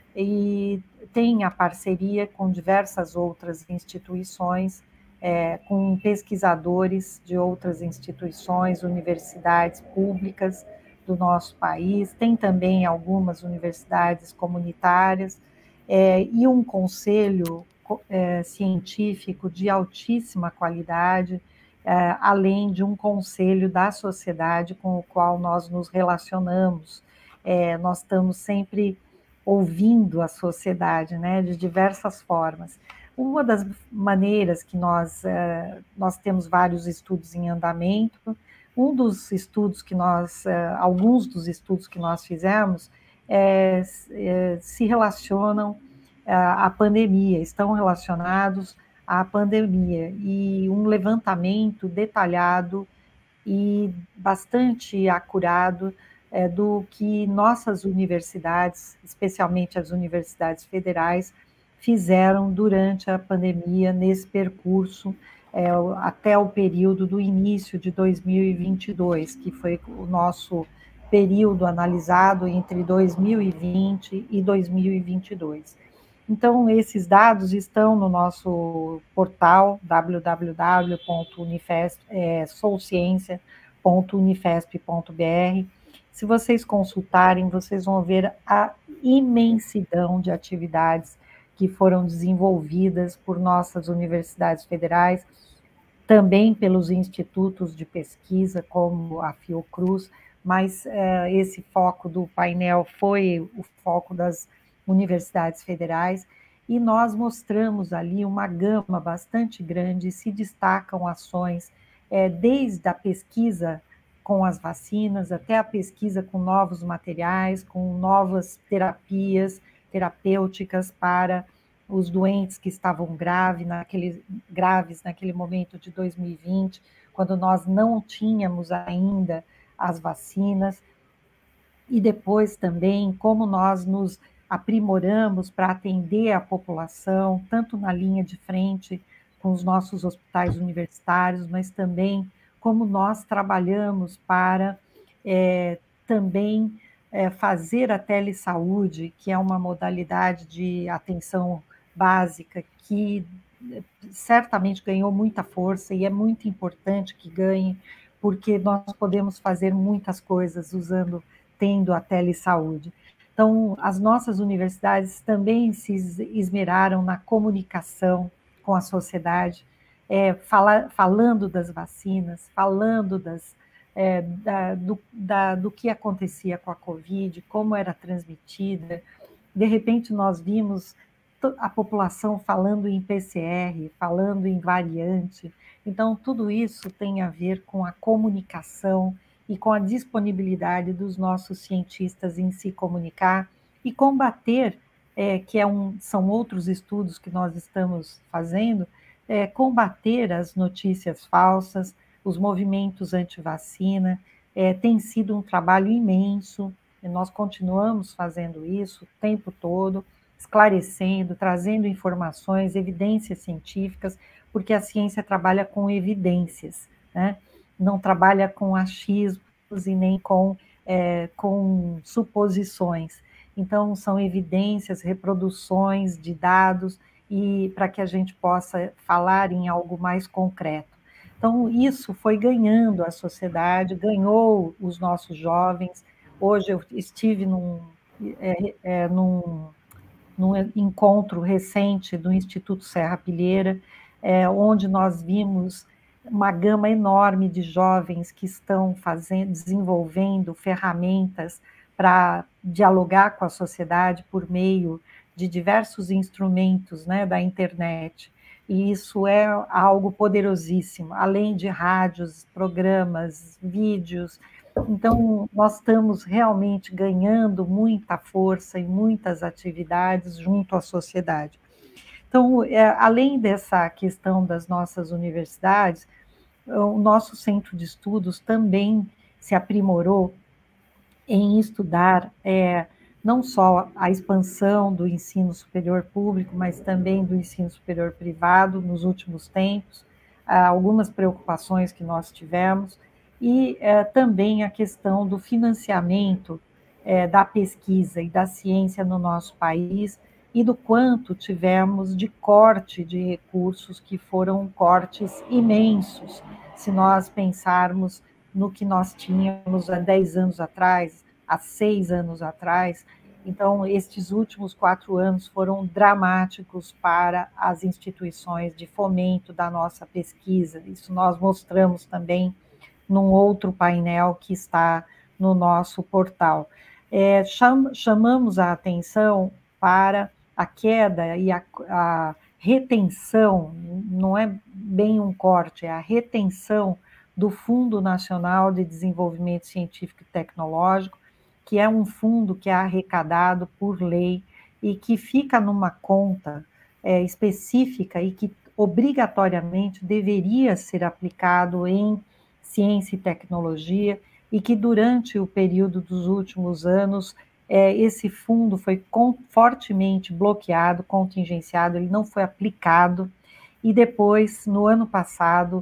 e tem a parceria com diversas outras instituições, é, com pesquisadores de outras instituições, universidades públicas do nosso país, tem também algumas universidades comunitárias, É, e um conselho é, científico de altíssima qualidade, é, além de um conselho da sociedade com o qual nós nos relacionamos. É, nós estamos sempre ouvindo a sociedade, né, de diversas formas. Uma das maneiras que nós, é, nós temos vários estudos em andamento, um dos estudos que nós, é, alguns dos estudos que nós fizemos, É, é, se relacionam à pandemia, estão relacionados à pandemia, e um levantamento detalhado e bastante acurado é, do que nossas universidades, especialmente as universidades federais, fizeram durante a pandemia, nesse percurso, é, até o período do início de dois mil e vinte e dois, que foi o nosso período analisado entre dois mil e vinte e dois mil e vinte e dois. Então, esses dados estão no nosso portal w w w ponto unifesp, é, souciência ponto unifesp ponto b r. Se vocês consultarem, vocês vão ver a imensidão de atividades que foram desenvolvidas por nossas universidades federais, também pelos institutos de pesquisa, como a Fiocruz, mas uh, esse foco do painel foi o foco das universidades federais, e nós mostramos ali uma gama bastante grande, se destacam ações é, desde a pesquisa com as vacinas, até a pesquisa com novos materiais, com novas terapias terapêuticas para os doentes que estavam grave naquele, graves naquele momento de dois mil e vinte, quando nós não tínhamos ainda as vacinas, e depois também como nós nos aprimoramos para atender a população, tanto na linha de frente com os nossos hospitais universitários, mas também como nós trabalhamos para é, também é, fazer a telesaúde, que é uma modalidade de atenção básica que certamente ganhou muita força e é muito importante que ganhe, porque nós podemos fazer muitas coisas usando, tendo a telesaúde. Então, as nossas universidades também se esmeraram na comunicação com a sociedade, é, fala, falando das vacinas, falando das, é, da, do, da, do que acontecia com a Covid, como era transmitida. De repente, nós vimos a população falando em P C R, falando em variante. Então, tudo isso tem a ver com a comunicação e com a disponibilidade dos nossos cientistas em se comunicar e combater, é, que é um, são outros estudos que nós estamos fazendo, é, combater as notícias falsas, os movimentos anti-vacina. É, tem sido um trabalho imenso, e nós continuamos fazendo isso o tempo todo, esclarecendo, trazendo informações, evidências científicas, porque a ciência trabalha com evidências, né? Não trabalha com achismos e nem com, é, com suposições. Então, são evidências, reproduções de dados, e para que a gente possa falar em algo mais concreto. Então, isso foi ganhando a sociedade, ganhou os nossos jovens. Hoje eu estive num, é, é, num, num encontro recente do Instituto Serra Pilheira, é, onde nós vimos uma gama enorme de jovens que estão fazendo, desenvolvendo ferramentas para dialogar com a sociedade por meio de diversos instrumentos, né, da internet. E isso é algo poderosíssimo, além de rádios, programas, vídeos. Então, nós estamos realmente ganhando muita força e muitas atividades junto à sociedade. Então, é, além dessa questão das nossas universidades, o nosso centro de estudos também se aprimorou em estudar é, não só a expansão do ensino superior público, mas também do ensino superior privado nos últimos tempos, algumas preocupações que nós tivemos, e é, também a questão do financiamento é, da pesquisa e da ciência no nosso país, e do quanto tivemos de corte de recursos, que foram cortes imensos, se nós pensarmos no que nós tínhamos há dez anos atrás, há seis anos atrás. Então, estes últimos quatro anos foram dramáticos para as instituições de fomento da nossa pesquisa. Isso nós mostramos também num outro painel que está no nosso portal. É, cham, chamamos a atenção para a queda e a, a retenção, não é bem um corte, é a retenção do Fundo Nacional de Desenvolvimento Científico e Tecnológico, que é um fundo que é arrecadado por lei e que fica numa conta é, específica e que obrigatoriamente deveria ser aplicado em ciência e tecnologia, e que durante o período dos últimos anos É, esse fundo foi com, fortemente bloqueado, contingenciado, ele não foi aplicado, e depois, no ano passado,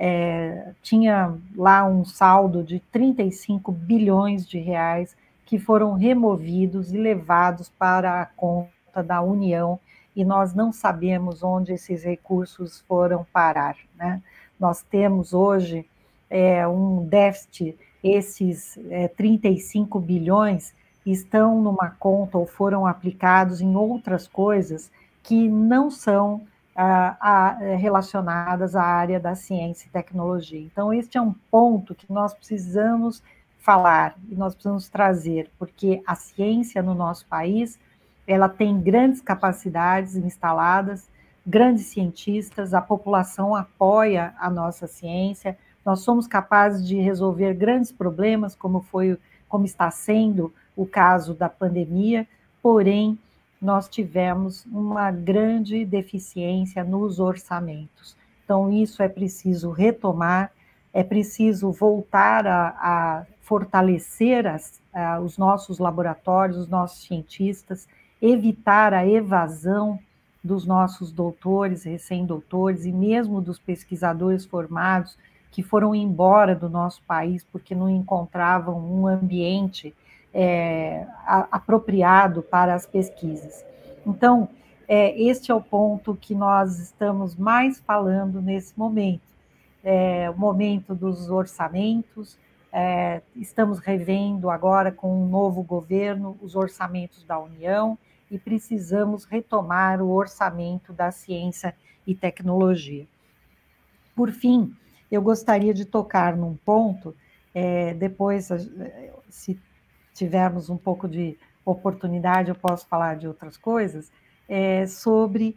é, tinha lá um saldo de trinta e cinco bilhões de reais que foram removidos e levados para a conta da União, e nós não sabemos onde esses recursos foram parar, né? Nós temos hoje é, um déficit, esses é, trinta e cinco bilhões estão numa conta ou foram aplicados em outras coisas que não são ah, a, relacionadas à área da ciência e tecnologia. Então, este é um ponto que nós precisamos falar e nós precisamos trazer, porque a ciência no nosso país, ela tem grandes capacidades instaladas, grandes cientistas, a população apoia a nossa ciência, nós somos capazes de resolver grandes problemas, como foi, como está sendo o caso da pandemia, porém, nós tivemos uma grande deficiência nos orçamentos. Então, isso é preciso retomar, é preciso voltar a, a fortalecer as, a, os nossos laboratórios, os nossos cientistas, evitar a evasão dos nossos doutores, recém-doutores, e mesmo dos pesquisadores formados que foram embora do nosso país porque não encontravam um ambiente É, a, apropriado para as pesquisas. Então, é, este é o ponto que nós estamos mais falando nesse momento, é, o momento dos orçamentos, É, estamos revendo agora, com um novo governo, os orçamentos da União e precisamos retomar o orçamento da ciência e tecnologia. Por fim, eu gostaria de tocar num ponto, é, depois, se tivermos um pouco de oportunidade, eu posso falar de outras coisas, é, sobre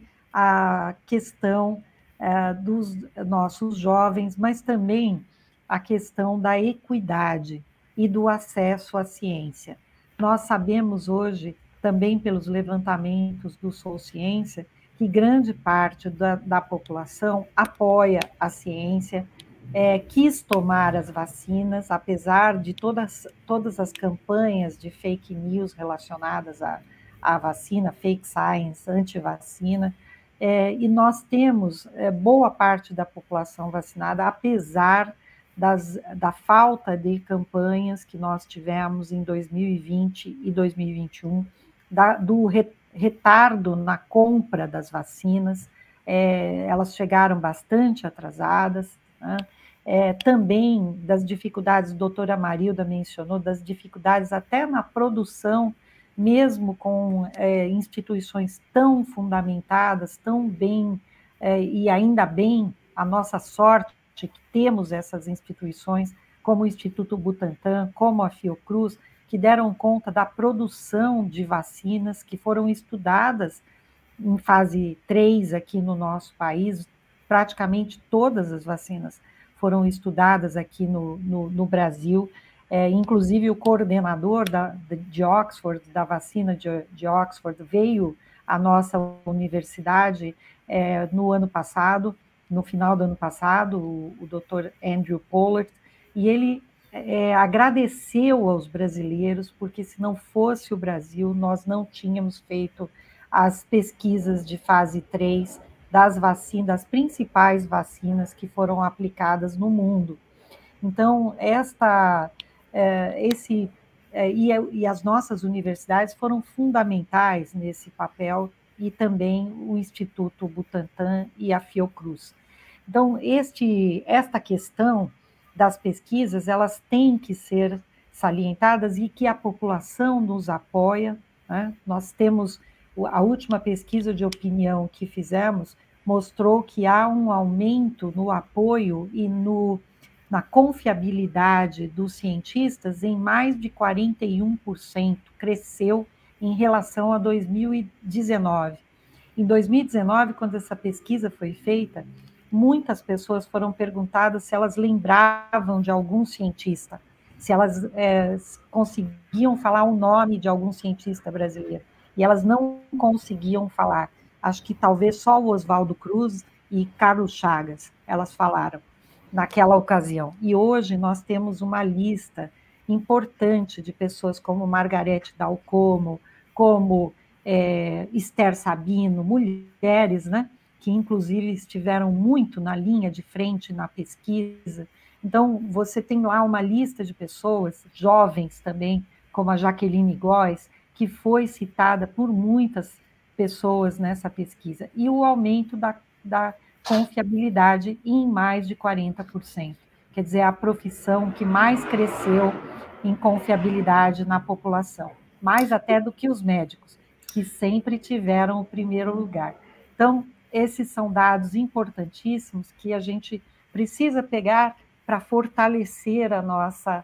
a questão é, dos nossos jovens, mas também a questão da equidade e do acesso à ciência. Nós sabemos hoje, também pelos levantamentos do Sou Ciência, que grande parte da, da população apoia a ciência, é, quis tomar as vacinas, apesar de todas, todas as campanhas de fake news relacionadas à, à vacina, fake science, anti-vacina, é, e nós temos é, boa parte da população vacinada, apesar Das, da falta de campanhas que nós tivemos em dois mil e vinte e dois mil e vinte e um, da, do re, retardo na compra das vacinas, é, elas chegaram bastante atrasadas, né? É, também das dificuldades, a doutora Marilda mencionou, das dificuldades até na produção, mesmo com é, instituições tão fundamentadas, tão bem, é, e ainda bem, a nossa sorte, que temos essas instituições, como o Instituto Butantan, como a Fiocruz, que deram conta da produção de vacinas que foram estudadas em fase três aqui no nosso país. Praticamente todas as vacinas foram estudadas aqui no, no, no Brasil, é, inclusive o coordenador da, de Oxford, da vacina de, de Oxford, veio à nossa universidade é, no ano passado, no final do ano passado, o, o doutor Andrew Pollard, e ele é, agradeceu aos brasileiros, porque se não fosse o Brasil, nós não tínhamos feito as pesquisas de fase três das vacinas, das principais vacinas que foram aplicadas no mundo. Então, esta, é, esse, é, e, e as nossas universidades foram fundamentais nesse papel, e também o Instituto Butantan e a Fiocruz. Então, este, esta questão das pesquisas, elas têm que ser salientadas e que a população nos apoia, né? Nós temos, a última pesquisa de opinião que fizemos mostrou que há um aumento no apoio e no, na confiabilidade dos cientistas em mais de quarenta e um por cento, cresceu em relação a dois mil e dezenove. Em dois mil e dezenove, quando essa pesquisa foi feita, muitas pessoas foram perguntadas se elas lembravam de algum cientista, se elas é, conseguiam falar o nome de algum cientista brasileiro, e elas não conseguiam falar. Acho que talvez só o Oswaldo Cruz e Carlos Chagas, elas falaram naquela ocasião. E hoje nós temos uma lista importante de pessoas como Margarete Dal Como, como é, Esther Sabino, mulheres, né, que inclusive estiveram muito na linha de frente na pesquisa. Então, você tem lá uma lista de pessoas, jovens também, como a Jaqueline Góes, que foi citada por muitas pessoas nessa pesquisa, e o aumento da, da confiabilidade em mais de quarenta por cento. Quer dizer, a profissão que mais cresceu em confiabilidade na população, mais até do que os médicos, que sempre tiveram o primeiro lugar. Então, esses são dados importantíssimos que a gente precisa pegar para fortalecer a nossa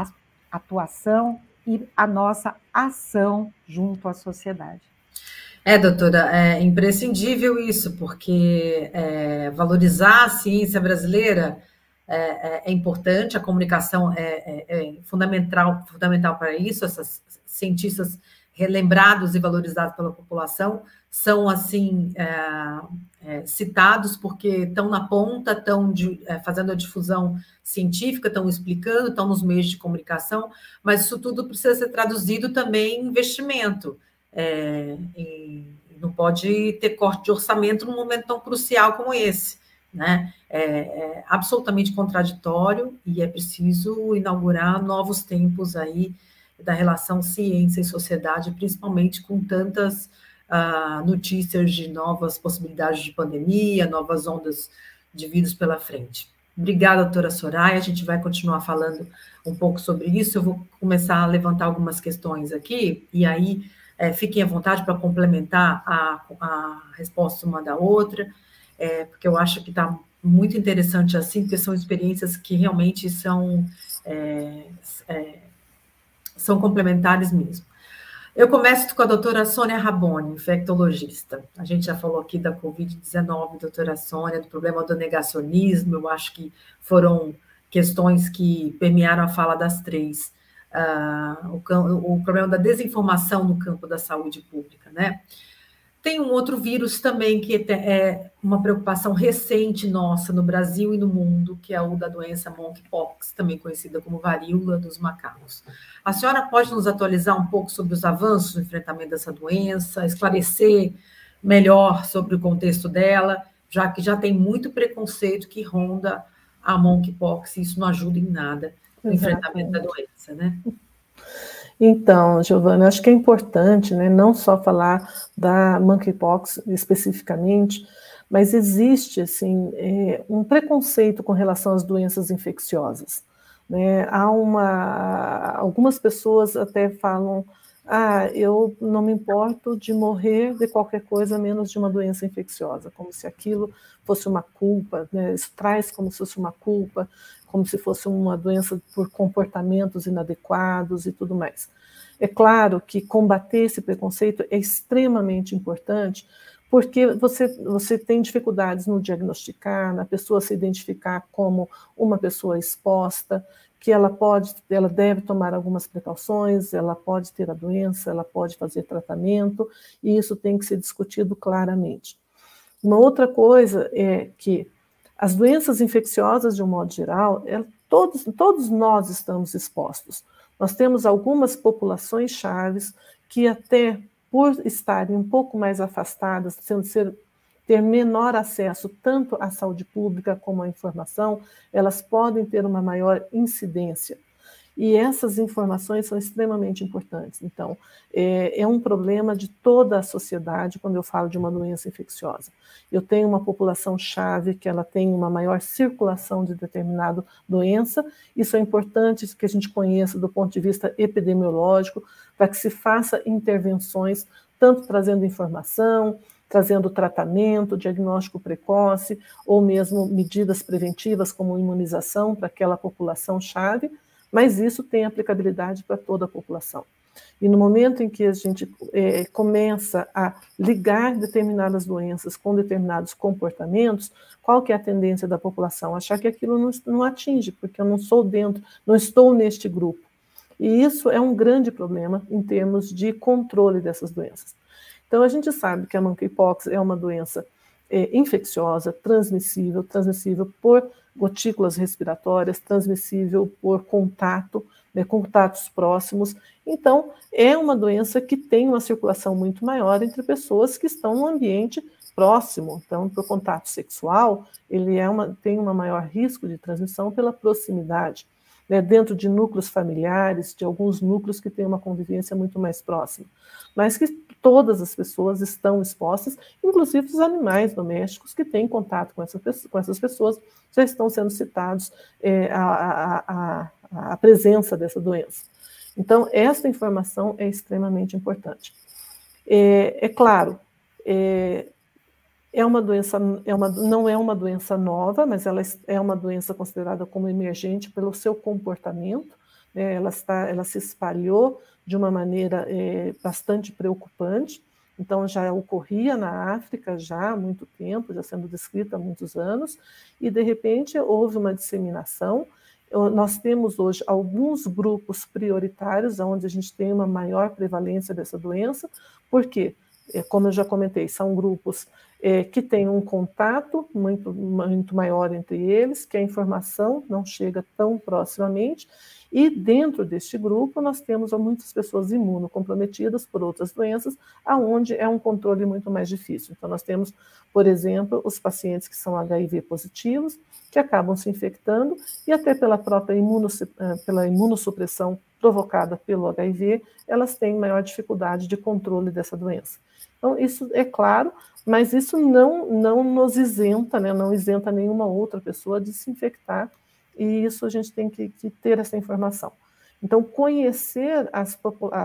atuação e a nossa ação junto à sociedade. É, doutora, é imprescindível isso, porque é, valorizar a ciência brasileira é, é, é importante, a comunicação é, é, é fundamental, fundamental para isso, essas cientistas relembrados e valorizados pela população são, assim, é, é, citados porque estão na ponta, estão de, é, fazendo a difusão científica, estão explicando, estão nos meios de comunicação, mas isso tudo precisa ser traduzido também em investimento. É, e não pode ter corte de orçamento num momento tão crucial como esse, né? É, é absolutamente contraditório e é preciso inaugurar novos tempos aí da relação ciência e sociedade, principalmente com tantas uh, notícias de novas possibilidades de pandemia, novas ondas de vírus pela frente. Obrigada, doutora Soraya. A gente vai continuar falando um pouco sobre isso. Eu vou começar a levantar algumas questões aqui, e aí é, fiquem à vontade para complementar a, a resposta uma da outra, é, porque eu acho que está muito interessante assim, porque são experiências que realmente são, é, é, são complementares mesmo. Eu começo com a doutora Sônia Raboni, infectologista. A gente já falou aqui da covid dezenove, doutora Sônia, do problema do negacionismo. Eu acho que foram questões que permearam a fala das três. Uh, o, o problema da desinformação no campo da saúde pública, né? Tem um outro vírus também que é uma preocupação recente nossa no Brasil e no mundo, que é o da doença monkeypox, também conhecida como varíola dos macacos. A senhora pode nos atualizar um pouco sobre os avanços no enfrentamento dessa doença, esclarecer melhor sobre o contexto dela, já que já tem muito preconceito que ronda a monkeypox, e isso não ajuda em nada no enfrentamento da doença, né? Então, Giovana, acho que é importante, né, não só falar da monkeypox especificamente, mas existe assim, é, um preconceito com relação às doenças infecciosas. Né? Há uma, algumas pessoas até falam, ah, eu não me importo de morrer de qualquer coisa menos de uma doença infecciosa, como se aquilo fosse uma culpa, né? Isso traz como se fosse uma culpa, como se fosse uma doença por comportamentos inadequados e tudo mais. É claro que combater esse preconceito é extremamente importante, porque você, você tem dificuldades no diagnosticar, na pessoa se identificar como uma pessoa exposta, que ela pode, ela deve tomar algumas precauções, ela pode ter a doença, ela pode fazer tratamento, e isso tem que ser discutido claramente. Uma outra coisa é que as doenças infecciosas, de um modo geral, é, todos, todos nós estamos expostos. Nós temos algumas populações chaves que até por estarem um pouco mais afastadas, sendo ser, ter menor acesso tanto à saúde pública como à informação, elas podem ter uma maior incidência. E essas informações são extremamente importantes. Então, é, é um problema de toda a sociedade quando eu falo de uma doença infecciosa. Eu tenho uma população-chave que ela tem uma maior circulação de determinada doença. Isso é importante que a gente conheça do ponto de vista epidemiológico, para que se faça intervenções, tanto trazendo informação, trazendo tratamento, diagnóstico precoce, ou mesmo medidas preventivas como imunização para aquela população-chave, mas isso tem aplicabilidade para toda a população. E no momento em que a gente é, começa a ligar determinadas doenças com determinados comportamentos, qual que é a tendência da população? Achar que aquilo não, não atinge, porque eu não sou dentro, não estou neste grupo. E isso é um grande problema em termos de controle dessas doenças. Então, a gente sabe que a monkeypox é uma doença é, infecciosa, transmissível, transmissível por gotículas respiratórias, transmissível por contato, né, contatos próximos. Então, é uma doença que tem uma circulação muito maior entre pessoas que estão no ambiente próximo. Então, por contato sexual, ele é uma, tem um maior risco de transmissão pela proximidade, né, dentro de núcleos familiares, de alguns núcleos que têm uma convivência muito mais próxima. Mas que todas as pessoas estão expostas, inclusive os animais domésticos que têm contato com, essa, com essas pessoas, já estão sendo citados é, a, a, a, a presença dessa doença. Então, essa informação é extremamente importante. É, é claro, é, é uma doença, é uma, não é uma doença nova, mas ela é uma doença considerada como emergente pelo seu comportamento, né, ela, está, ela se espalhou de uma maneira é, bastante preocupante, então já ocorria na África já há muito tempo, já sendo descrita há muitos anos, e de repente houve uma disseminação. Nós temos hoje alguns grupos prioritários onde a gente tem uma maior prevalência dessa doença, porque, como eu já comentei, são grupos é, que têm um contato muito, muito maior entre eles, que a informação não chega tão proximamente, e dentro deste grupo nós temos muitas pessoas imunocomprometidas por outras doenças, aonde é um controle muito mais difícil. Então nós temos, por exemplo, os pacientes que são H I V positivos, que acabam se infectando, e até pela própria pela imunossupressão provocada pelo H I V, elas têm maior dificuldade de controle dessa doença. Então, isso é claro, mas isso não, não nos isenta, né, não isenta nenhuma outra pessoa de se infectar, e isso a gente tem que, que ter essa informação. Então, conhecer as,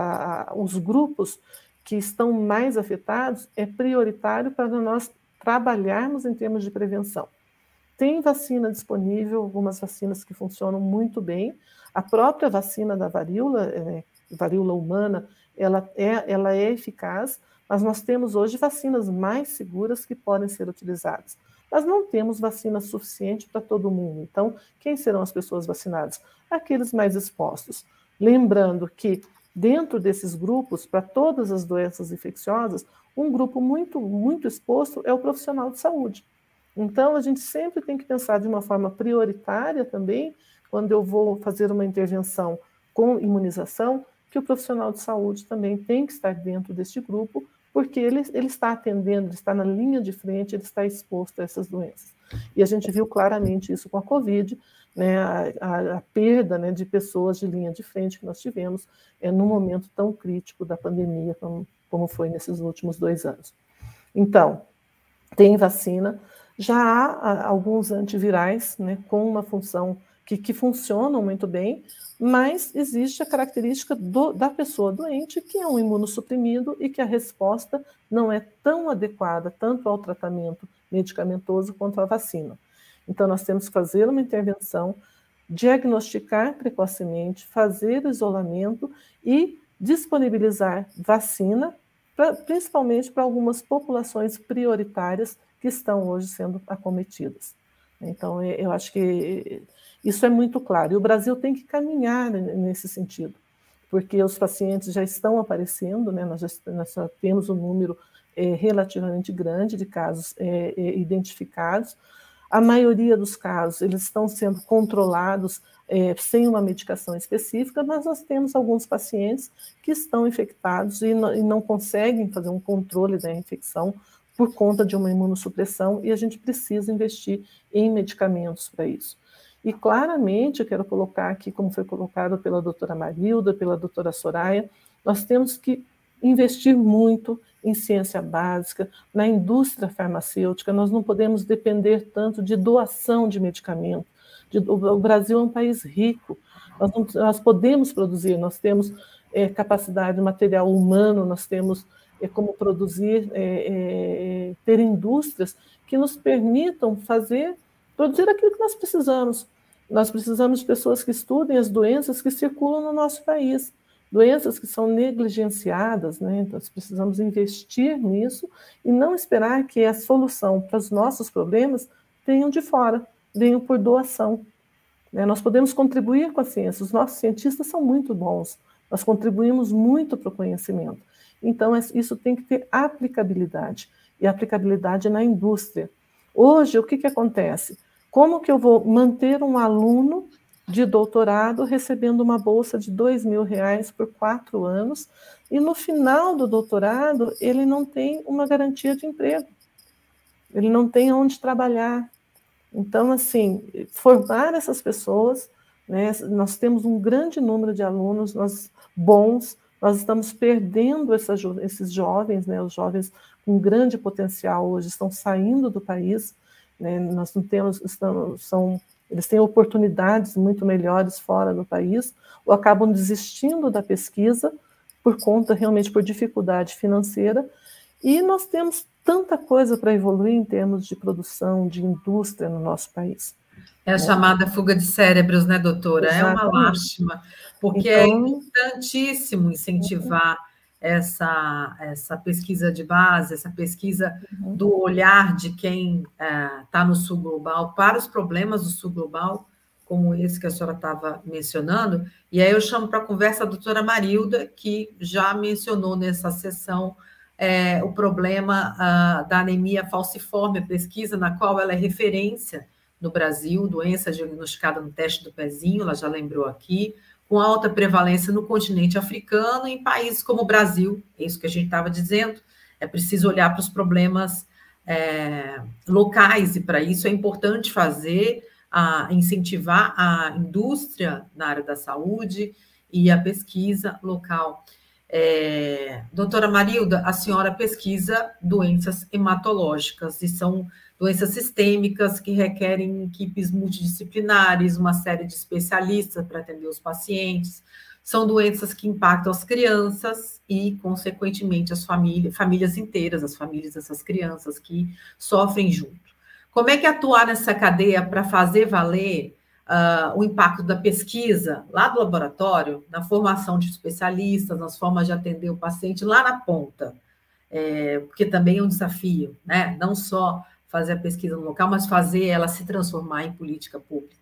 a, os grupos que estão mais afetados é prioritário para nós trabalharmos em termos de prevenção. Tem vacina disponível, algumas vacinas que funcionam muito bem. A própria vacina da varíola, é, varíola humana, ela é, ela é eficaz, mas nós temos hoje vacinas mais seguras que podem ser utilizadas. Mas não temos vacina suficiente para todo mundo. Então, quem serão as pessoas vacinadas? Aqueles mais expostos. Lembrando que, dentro desses grupos, para todas as doenças infecciosas, um grupo muito, muito exposto é o profissional de saúde. Então, a gente sempre tem que pensar de uma forma prioritária também, quando eu vou fazer uma intervenção com imunização, que o profissional de saúde também tem que estar dentro deste grupo, porque ele, ele está atendendo, ele está na linha de frente, ele está exposto a essas doenças. E a gente viu claramente isso com a Covid, né, a, a, a perda, né, de pessoas de linha de frente que nós tivemos é, num momento tão crítico da pandemia, como, como foi nesses últimos dois anos. Então, tem vacina, já há alguns antivirais, né, com uma função que, que funcionam muito bem, mas existe a característica do, da pessoa doente, que é um imunossuprimido e que a resposta não é tão adequada tanto ao tratamento medicamentoso quanto à vacina. Então, nós temos que fazer uma intervenção, diagnosticar precocemente, fazer isolamento e disponibilizar vacina, pra, principalmente para algumas populações prioritárias que estão hoje sendo acometidas. Então, eu acho que isso é muito claro. E o Brasil tem que caminhar nesse sentido, porque os pacientes já estão aparecendo, né? Nós, já, nós já temos um número é, relativamente grande de casos é, é, identificados. A maioria dos casos, eles estão sendo controlados é, sem uma medicação específica, mas nós temos alguns pacientes que estão infectados e não, e não conseguem fazer um controle da infecção por conta de uma imunossupressão, e a gente precisa investir em medicamentos para isso. E claramente, eu quero colocar aqui, como foi colocado pela doutora Marilda, pela doutora Soraya, nós temos que investir muito em ciência básica, na indústria farmacêutica. Nós não podemos depender tanto de doação de medicamento. De, o, o Brasil é um país rico, nós, não, nós podemos produzir, nós temos é, capacidade material humano, nós temos é, como produzir, é, é, ter indústrias que nos permitam fazer, produzir aquilo que nós precisamos. Nós precisamos de pessoas que estudem as doenças que circulam no nosso país, doenças que são negligenciadas, né? Então, nós precisamos investir nisso e não esperar que a solução para os nossos problemas venham de fora, venham por doação. Né? Nós podemos contribuir com a ciência, os nossos cientistas são muito bons, nós contribuímos muito para o conhecimento. Então, isso tem que ter aplicabilidade, e aplicabilidade na indústria. Hoje, o que, que acontece? Como que eu vou manter um aluno de doutorado recebendo uma bolsa de dois mil reais por quatro anos, e no final do doutorado ele não tem uma garantia de emprego, ele não tem onde trabalhar. Então, assim, formar essas pessoas, né, nós temos um grande número de alunos nós, bons, nós estamos perdendo essa, esses jovens, né, os jovens com grande potencial hoje estão saindo do país, né, nós não temos, estamos, são, eles têm oportunidades muito melhores fora do país, ou acabam desistindo da pesquisa por conta, realmente, por dificuldade financeira, e nós temos tanta coisa para evoluir em termos de produção, de indústria no nosso país. É a chamada fuga de cérebros, né, doutora? Exatamente. É uma lástima, porque então, é importantíssimo incentivar essa, essa pesquisa de base, essa pesquisa uhum. do olhar de quem está é, no sul global para os problemas do sul global, como esse que a senhora estava mencionando. E aí eu chamo para a conversa a doutora Marilda, que já mencionou nessa sessão é, o problema a, da anemia falciforme, a pesquisa na qual ela é referência no Brasil, doença diagnosticada no teste do pezinho, ela já lembrou aqui, com alta prevalência no continente africano e em países como o Brasil, é isso que a gente estava dizendo, é preciso olhar para os problemas é, locais, e para isso é importante fazer, a, incentivar a indústria na área da saúde e a pesquisa local. É, doutora Marilda, a senhora pesquisa doenças hematológicas, e são doenças sistêmicas que requerem equipes multidisciplinares, uma série de especialistas para atender os pacientes. São doenças que impactam as crianças e, consequentemente, as famílias, famílias inteiras, as famílias dessas crianças que sofrem junto. Como é que atuar nessa cadeia para fazer valer uh, o impacto da pesquisa lá do laboratório, na formação de especialistas, nas formas de atender o paciente lá na ponta? É, porque também é um desafio, né? Não só fazer a pesquisa no local, mas fazer ela se transformar em política pública.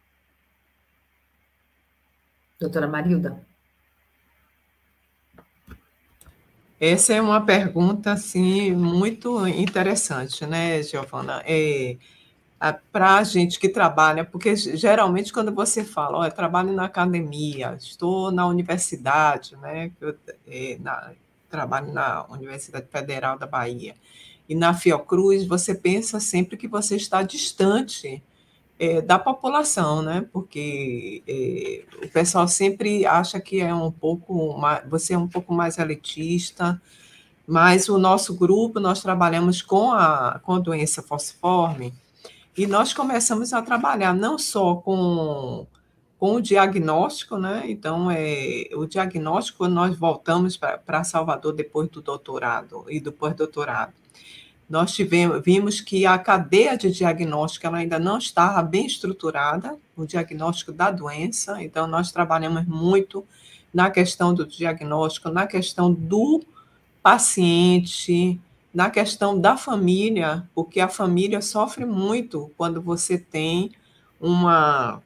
Doutora Marilda? Essa é uma pergunta, assim, muito interessante, né, Giovana? É, para a gente que trabalha, porque geralmente quando você fala, olha, trabalho na academia, estou na universidade, né, eu, é, na, trabalho na Universidade Federal da Bahia, e na Fiocruz, você pensa sempre que você está distante é, da população, né, porque é, o pessoal sempre acha que é um pouco mais, você é um pouco mais elitista, mas o nosso grupo, nós trabalhamos com a, com a doença falciforme, e nós começamos a trabalhar não só com, com o diagnóstico, né? Então, é, o diagnóstico, nós voltamos para Salvador depois do doutorado e do pós-doutorado. Nós tivemos, vimos que a cadeia de diagnóstico ela ainda não estava bem estruturada, o diagnóstico da doença, então nós trabalhamos muito na questão do diagnóstico, na questão do paciente, na questão da família, porque a família sofre muito quando você tem uma,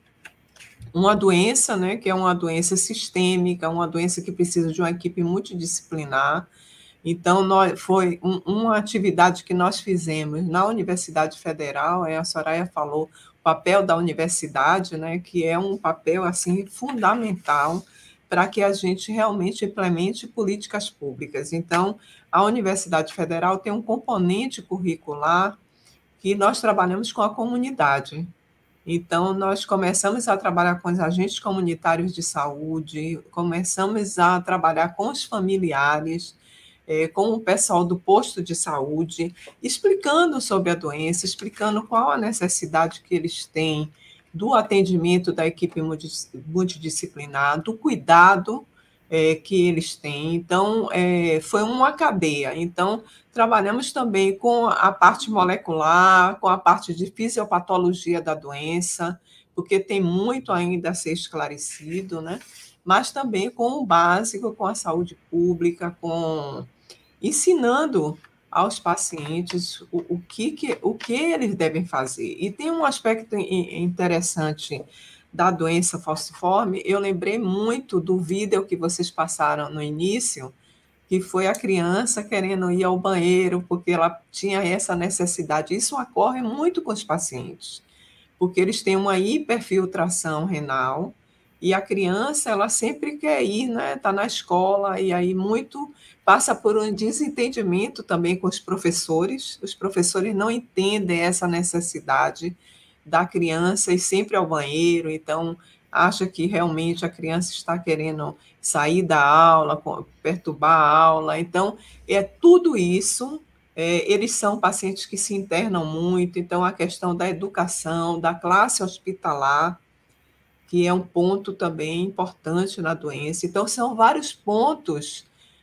uma doença, né, que é uma doença sistêmica, uma doença que precisa de uma equipe multidisciplinar. Então, nós, foi um, uma atividade que nós fizemos na Universidade Federal, a Soraya falou, o papel da universidade, né, que é um papel assim, fundamental para que a gente realmente implemente políticas públicas. Então, a Universidade Federal tem um componente curricular que nós trabalhamos com a comunidade. Então, nós começamos a trabalhar com os agentes comunitários de saúde, começamos a trabalhar com os familiares, é, com o pessoal do posto de saúde, explicando sobre a doença, explicando qual a necessidade que eles têm do atendimento da equipe multidisciplinar, do cuidado é, que eles têm. Então, é, foi uma cadeia. Então, trabalhamos também com a parte molecular, com a parte de fisiopatologia da doença, porque tem muito ainda a ser esclarecido, né? Mas também com o básico, com a saúde pública, com ensinando aos pacientes o, o, que, que, o que eles devem fazer. E tem um aspecto interessante da doença falciforme, eu lembrei muito do vídeo que vocês passaram no início, que foi a criança querendo ir ao banheiro, porque ela tinha essa necessidade. Isso ocorre muito com os pacientes, porque eles têm uma hiperfiltração renal, e a criança, ela sempre quer ir, né? Está na escola, e aí muito passa por um desentendimento também com os professores. Os professores não entendem essa necessidade da criança ir sempre ao banheiro, então acha que realmente a criança está querendo sair da aula, perturbar a aula. Então, é tudo isso. É, eles são pacientes que se internam muito, então a questão da educação, da classe hospitalar, que é um ponto também importante na doença. Então, são vários pontos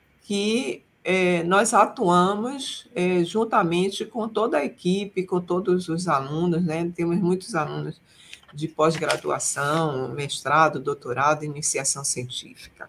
que é, nós atuamos é, juntamente com toda a equipe, com todos os alunos, né? Temos muitos alunos de pós-graduação, mestrado, doutorado, iniciação científica.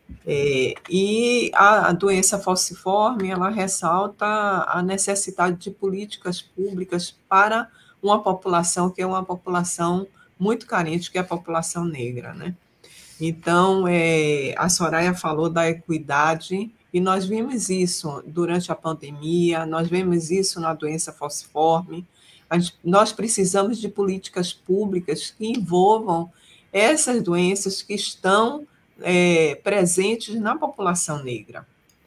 É, e a, a doença falciforme, ela ressalta a necessidade de políticas públicas para uma população que é uma população muito carente, que é a população negra, né? Então, é, a Soraya falou da equidade, e nós vimos isso durante a pandemia, nós vemos isso na doença falciforme. Gente, nós precisamos de políticas públicas que envolvam essas doenças que estão é, presentes na população negra.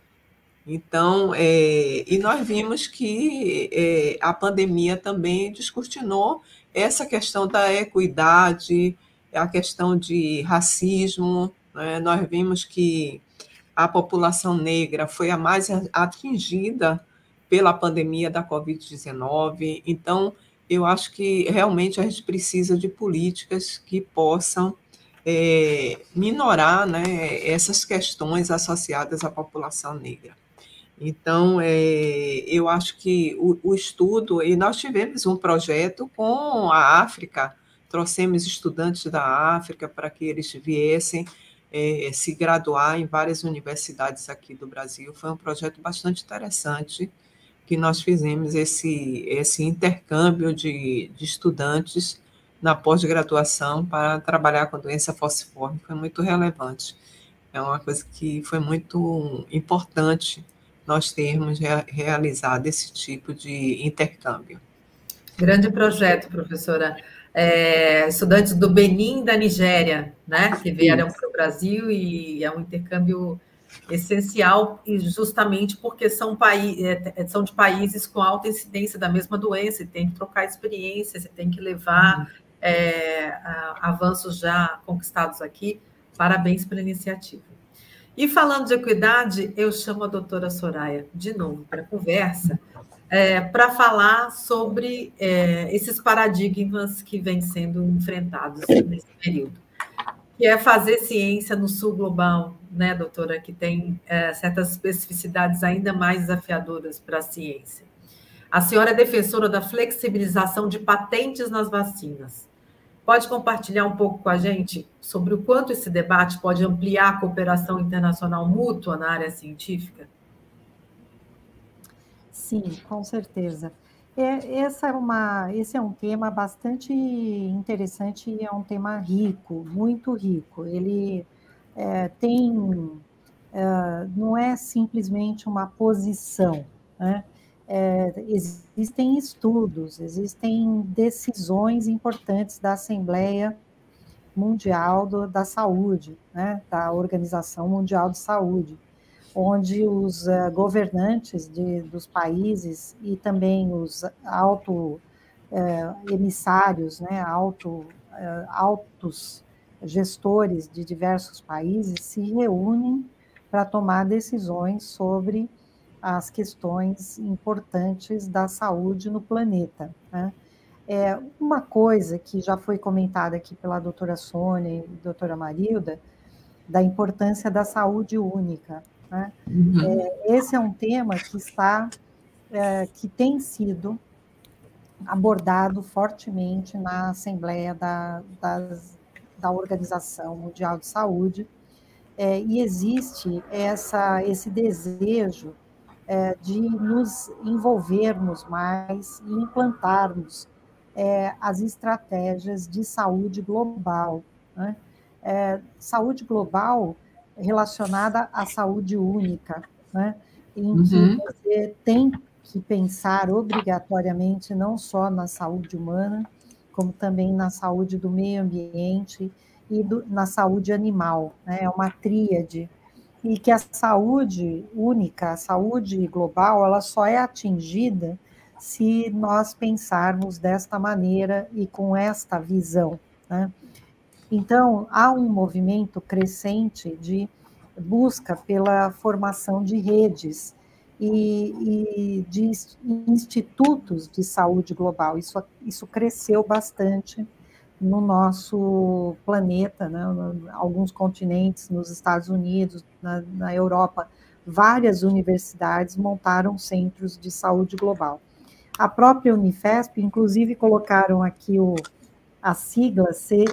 Então, é, e nós vimos que é, a pandemia também descortinou essa questão da equidade, a questão de racismo, né? Nós vimos que a população negra foi a mais atingida pela pandemia da covid dezenove. Então, eu acho que realmente a gente precisa de políticas que possam é, minorar, né, essas questões associadas à população negra. Então, é, eu acho que o, o estudo, e nós tivemos um projeto com a África, trouxemos estudantes da África para que eles viessem é, se graduar em várias universidades aqui do Brasil. Foi um projeto bastante interessante, que nós fizemos esse, esse intercâmbio de, de estudantes na pós-graduação para trabalhar com doença falciforme. Foi muito relevante. É uma coisa que foi muito importante nós termos rea- realizado esse tipo de intercâmbio. Grande projeto, professora. É, estudantes do Benin e da Nigéria, né, que vieram para o Brasil, e é um intercâmbio essencial, e justamente porque são, paí- são de países com alta incidência da mesma doença, e tem que trocar experiência, você tem que levar é, a- avanços já conquistados aqui. Parabéns pela iniciativa. E falando de equidade, eu chamo a doutora Soraya de novo para a conversa, é, para falar sobre é, esses paradigmas que vêm sendo enfrentados nesse período, que é fazer ciência no sul global, né, doutora, que tem é, certas especificidades ainda mais desafiadoras para a ciência. A senhora é defensora da flexibilização de patentes nas vacinas. Pode compartilhar um pouco com a gente sobre o quanto esse debate pode ampliar a cooperação internacional mútua na área científica? Sim, com certeza. É, essa é uma, esse é um tema bastante interessante e é um tema rico, muito rico. Ele é, tem, é, não é simplesmente uma posição, né? É, existem estudos, existem decisões importantes da Assembleia Mundial do, da Saúde, né? Da Organização Mundial de Saúde, onde os uh, governantes de, dos países e também os auto uh, emissários, né, auto, uh, altos gestores de diversos países se reúnem para tomar decisões sobre as questões importantes da saúde no planeta, né? É, uma coisa que já foi comentada aqui pela doutora Sônia e doutora Marilda, da importância da saúde única, né? Uhum. É, esse é um tema que está, é, que tem sido abordado fortemente na Assembleia da, das, da Organização Mundial de Saúde, é, e existe essa, esse desejo é, de nos envolvermos mais e implantarmos é, as estratégias de saúde global, né? É, saúde global relacionada à saúde única, né? Em que uhum. você tem que pensar obrigatoriamente não só na saúde humana, como também na saúde do meio ambiente e do, na saúde animal, né? É uma tríade, e que a saúde única, a saúde global, ela só é atingida se nós pensarmos desta maneira e com esta visão, né? Então, há um movimento crescente de busca pela formação de redes e, e de institutos de saúde global. Isso, isso cresceu bastante no nosso planeta, né? Em alguns continentes, nos Estados Unidos, na, na Europa, várias universidades montaram centros de saúde global. A própria Unifesp, inclusive, colocaram aqui o a sigla C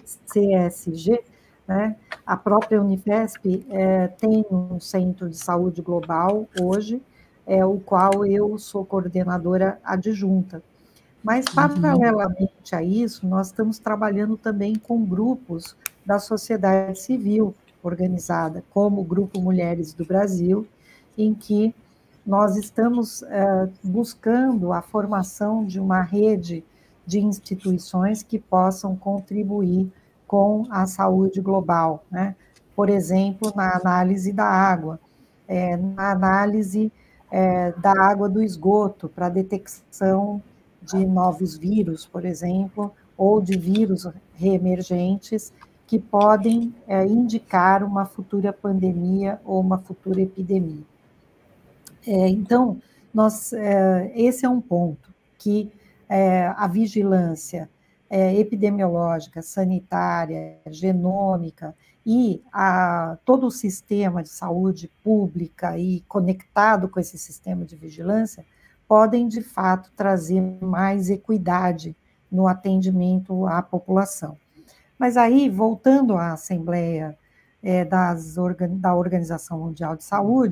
S G, né? A própria Unifesp é, tem um centro de saúde global hoje, é, o qual eu sou coordenadora adjunta. Mas, paralelamente a isso, nós estamos trabalhando também com grupos da sociedade civil organizada, como o Grupo Mulheres do Brasil, em que nós estamos é, buscando a formação de uma rede de instituições que possam contribuir com a saúde global, né? Por exemplo, na análise da água, é, na análise é, da água do esgoto, para detecção de novos vírus, por exemplo, ou de vírus reemergentes que podem é, indicar uma futura pandemia ou uma futura epidemia. É, então, nós, é, esse é um ponto que é, a vigilância é, epidemiológica, sanitária, genômica e a, todo o sistema de saúde pública e conectado com esse sistema de vigilância podem, de fato, trazer mais equidade no atendimento à população. Mas aí, voltando à Assembleia é, das, da Organização Mundial de Saúde,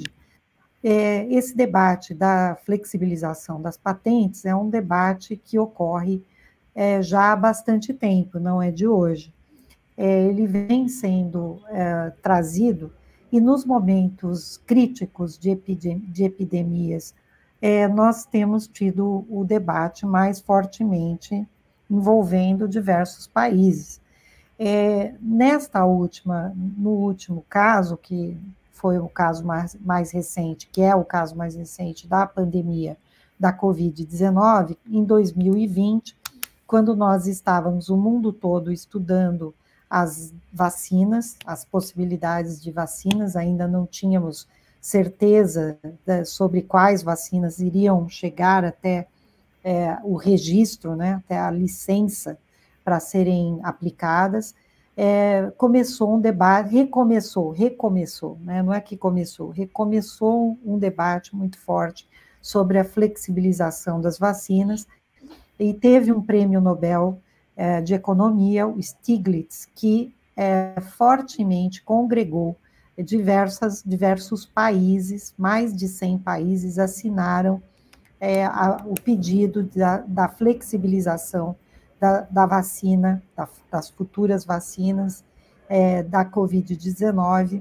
é, esse debate da flexibilização das patentes é um debate que ocorre é, já há bastante tempo, não é de hoje. É, ele vem sendo é, trazido, e nos momentos críticos de, epidem de epidemias, é, nós temos tido o debate mais fortemente envolvendo diversos países. É, nesta última, no último caso, que foi o caso mais, mais recente, que é o caso mais recente da pandemia da covid dezenove, em dois mil e vinte, quando nós estávamos o mundo todo estudando as vacinas, as possibilidades de vacinas, ainda não tínhamos certeza de, sobre quais vacinas iriam chegar até é, o registro, né, até a licença para serem aplicadas, é, começou um debate, recomeçou, recomeçou, né, não é que começou, recomeçou um debate muito forte sobre a flexibilização das vacinas, e teve um prêmio Nobel é, de Economia, o Stiglitz, que é, fortemente congregou diversas, diversos países, mais de cem países assinaram é, a, o pedido da, da flexibilização da, da vacina, da, das futuras vacinas é, da covid dezenove,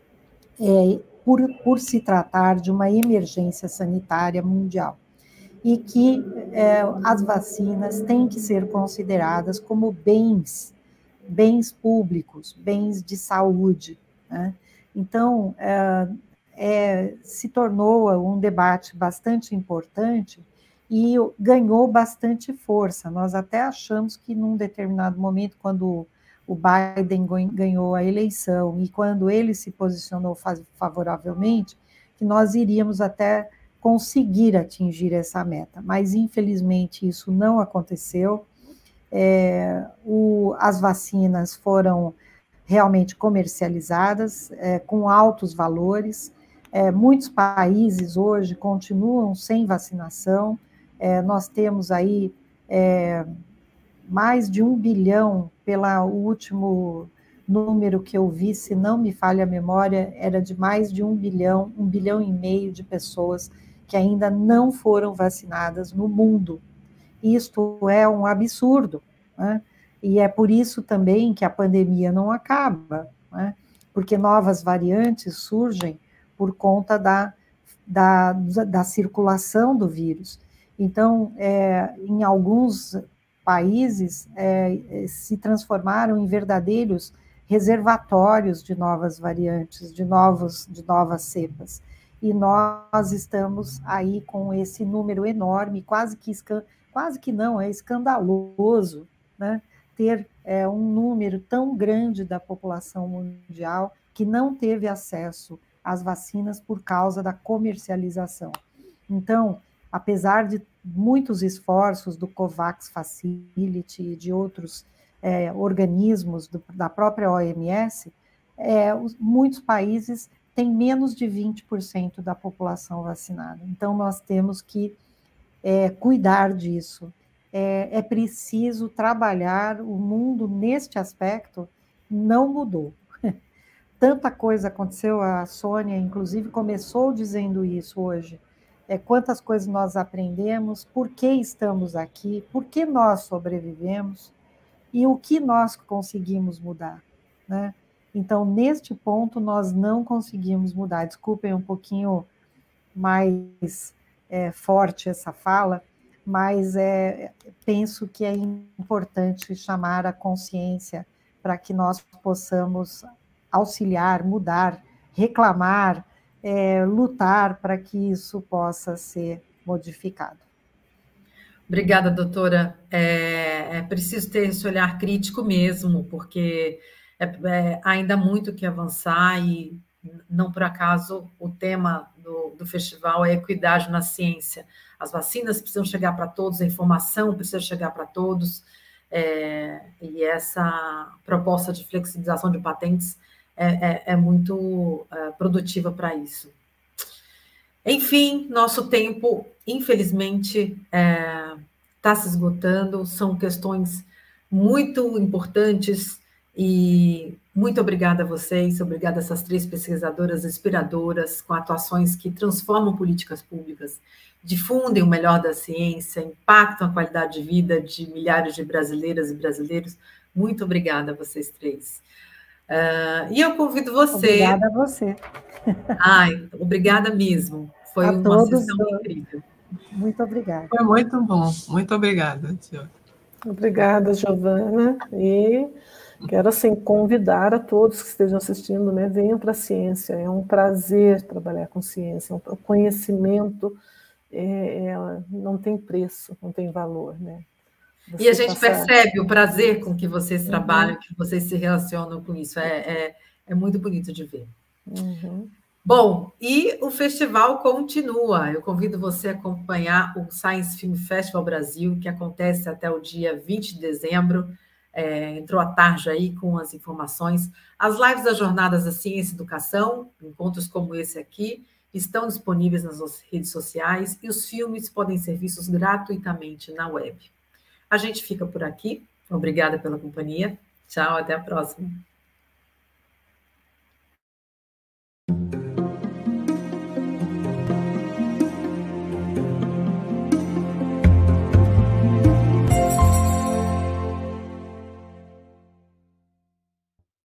é, por, por se tratar de uma emergência sanitária mundial, e que é, as vacinas têm que ser consideradas como bens, bens públicos, bens de saúde, né? Então, é, é, se tornou um debate bastante importante e ganhou bastante força. Nós até achamos que, num determinado momento, quando o Biden ganhou a eleição e quando ele se posicionou favoravelmente, que nós iríamos até conseguir atingir essa meta, mas, infelizmente, isso não aconteceu. É, o, as vacinas foram realmente comercializadas, é, com altos valores. É, muitos países hoje continuam sem vacinação. É, nós temos aí é, mais de um bilhão, pelo último número que eu vi, se não me falha a memória, era de mais de um bilhão, um bilhão e meio de pessoas que ainda não foram vacinadas no mundo. Isto é um absurdo, né? E é por isso também que a pandemia não acaba, né? Porque novas variantes surgem por conta da, da, da circulação do vírus. Então, é, em alguns países, é, se transformaram em verdadeiros reservatórios de novas variantes, de, novos, de novas cepas. E nós estamos aí com esse número enorme, quase que, quase que não, é escandaloso, né? Ter é, um número tão grande da população mundial que não teve acesso às vacinas por causa da comercialização. Então, apesar de muitos esforços do COVAX Facility e de outros é, organismos do, da própria O M S, é, os, muitos países têm menos de vinte por cento da população vacinada. Então, nós temos que é, cuidar disso. É, é preciso trabalhar, o mundo neste aspecto não mudou. Tanta coisa aconteceu, a Sônia, inclusive, começou dizendo isso hoje. É, quantas coisas nós aprendemos, por que estamos aqui, por que nós sobrevivemos e o que nós conseguimos mudar, né? Então, neste ponto, nós não conseguimos mudar. Desculpem um pouquinho mais é, forte essa fala, mas é, penso que é importante chamar a consciência para que nós possamos auxiliar, mudar, reclamar, é, lutar para que isso possa ser modificado. Obrigada, doutora. É, é preciso ter esse olhar crítico mesmo, porque é, é ainda muito que avançar e, não por acaso, o tema do, do festival é equidade na ciência. As vacinas precisam chegar para todos, a informação precisa chegar para todos, é, e essa proposta de flexibilização de patentes é, é, é muito é, produtiva para isso. Enfim, nosso tempo, infelizmente, está é, se esgotando, são questões muito importantes e muito obrigada a vocês, obrigada a essas três pesquisadoras inspiradoras, com atuações que transformam políticas públicas, difundem o melhor da ciência, impactam a qualidade de vida de milhares de brasileiras e brasileiros. Muito obrigada a vocês três. Uh, e eu convido você... Obrigada a você. Ai, obrigada mesmo. Foi a uma todos, sessão incrível. Muito obrigada. Foi muito bom. Muito obrigada, Giovana. Obrigada, Giovana. E quero, assim, convidar a todos que estejam assistindo, né? Venham para a ciência. É um prazer trabalhar com ciência. O conhecimento é, é, não tem preço, não tem valor, né? Você e a gente passar... percebe o prazer com que vocês trabalham, uhum. que vocês se relacionam com isso. É, é, é muito bonito de ver. Uhum. Bom, e o festival continua. Eu convido você a acompanhar o Science Film Festival Brasil, que acontece até o dia vinte de dezembro. É, entrou a tarde aí com as informações. As lives das Jornadas da Ciência e Educação, encontros como esse aqui, estão disponíveis nas redes sociais e os filmes podem ser vistos gratuitamente na web. A gente fica por aqui. Obrigada pela companhia. Tchau, até a próxima.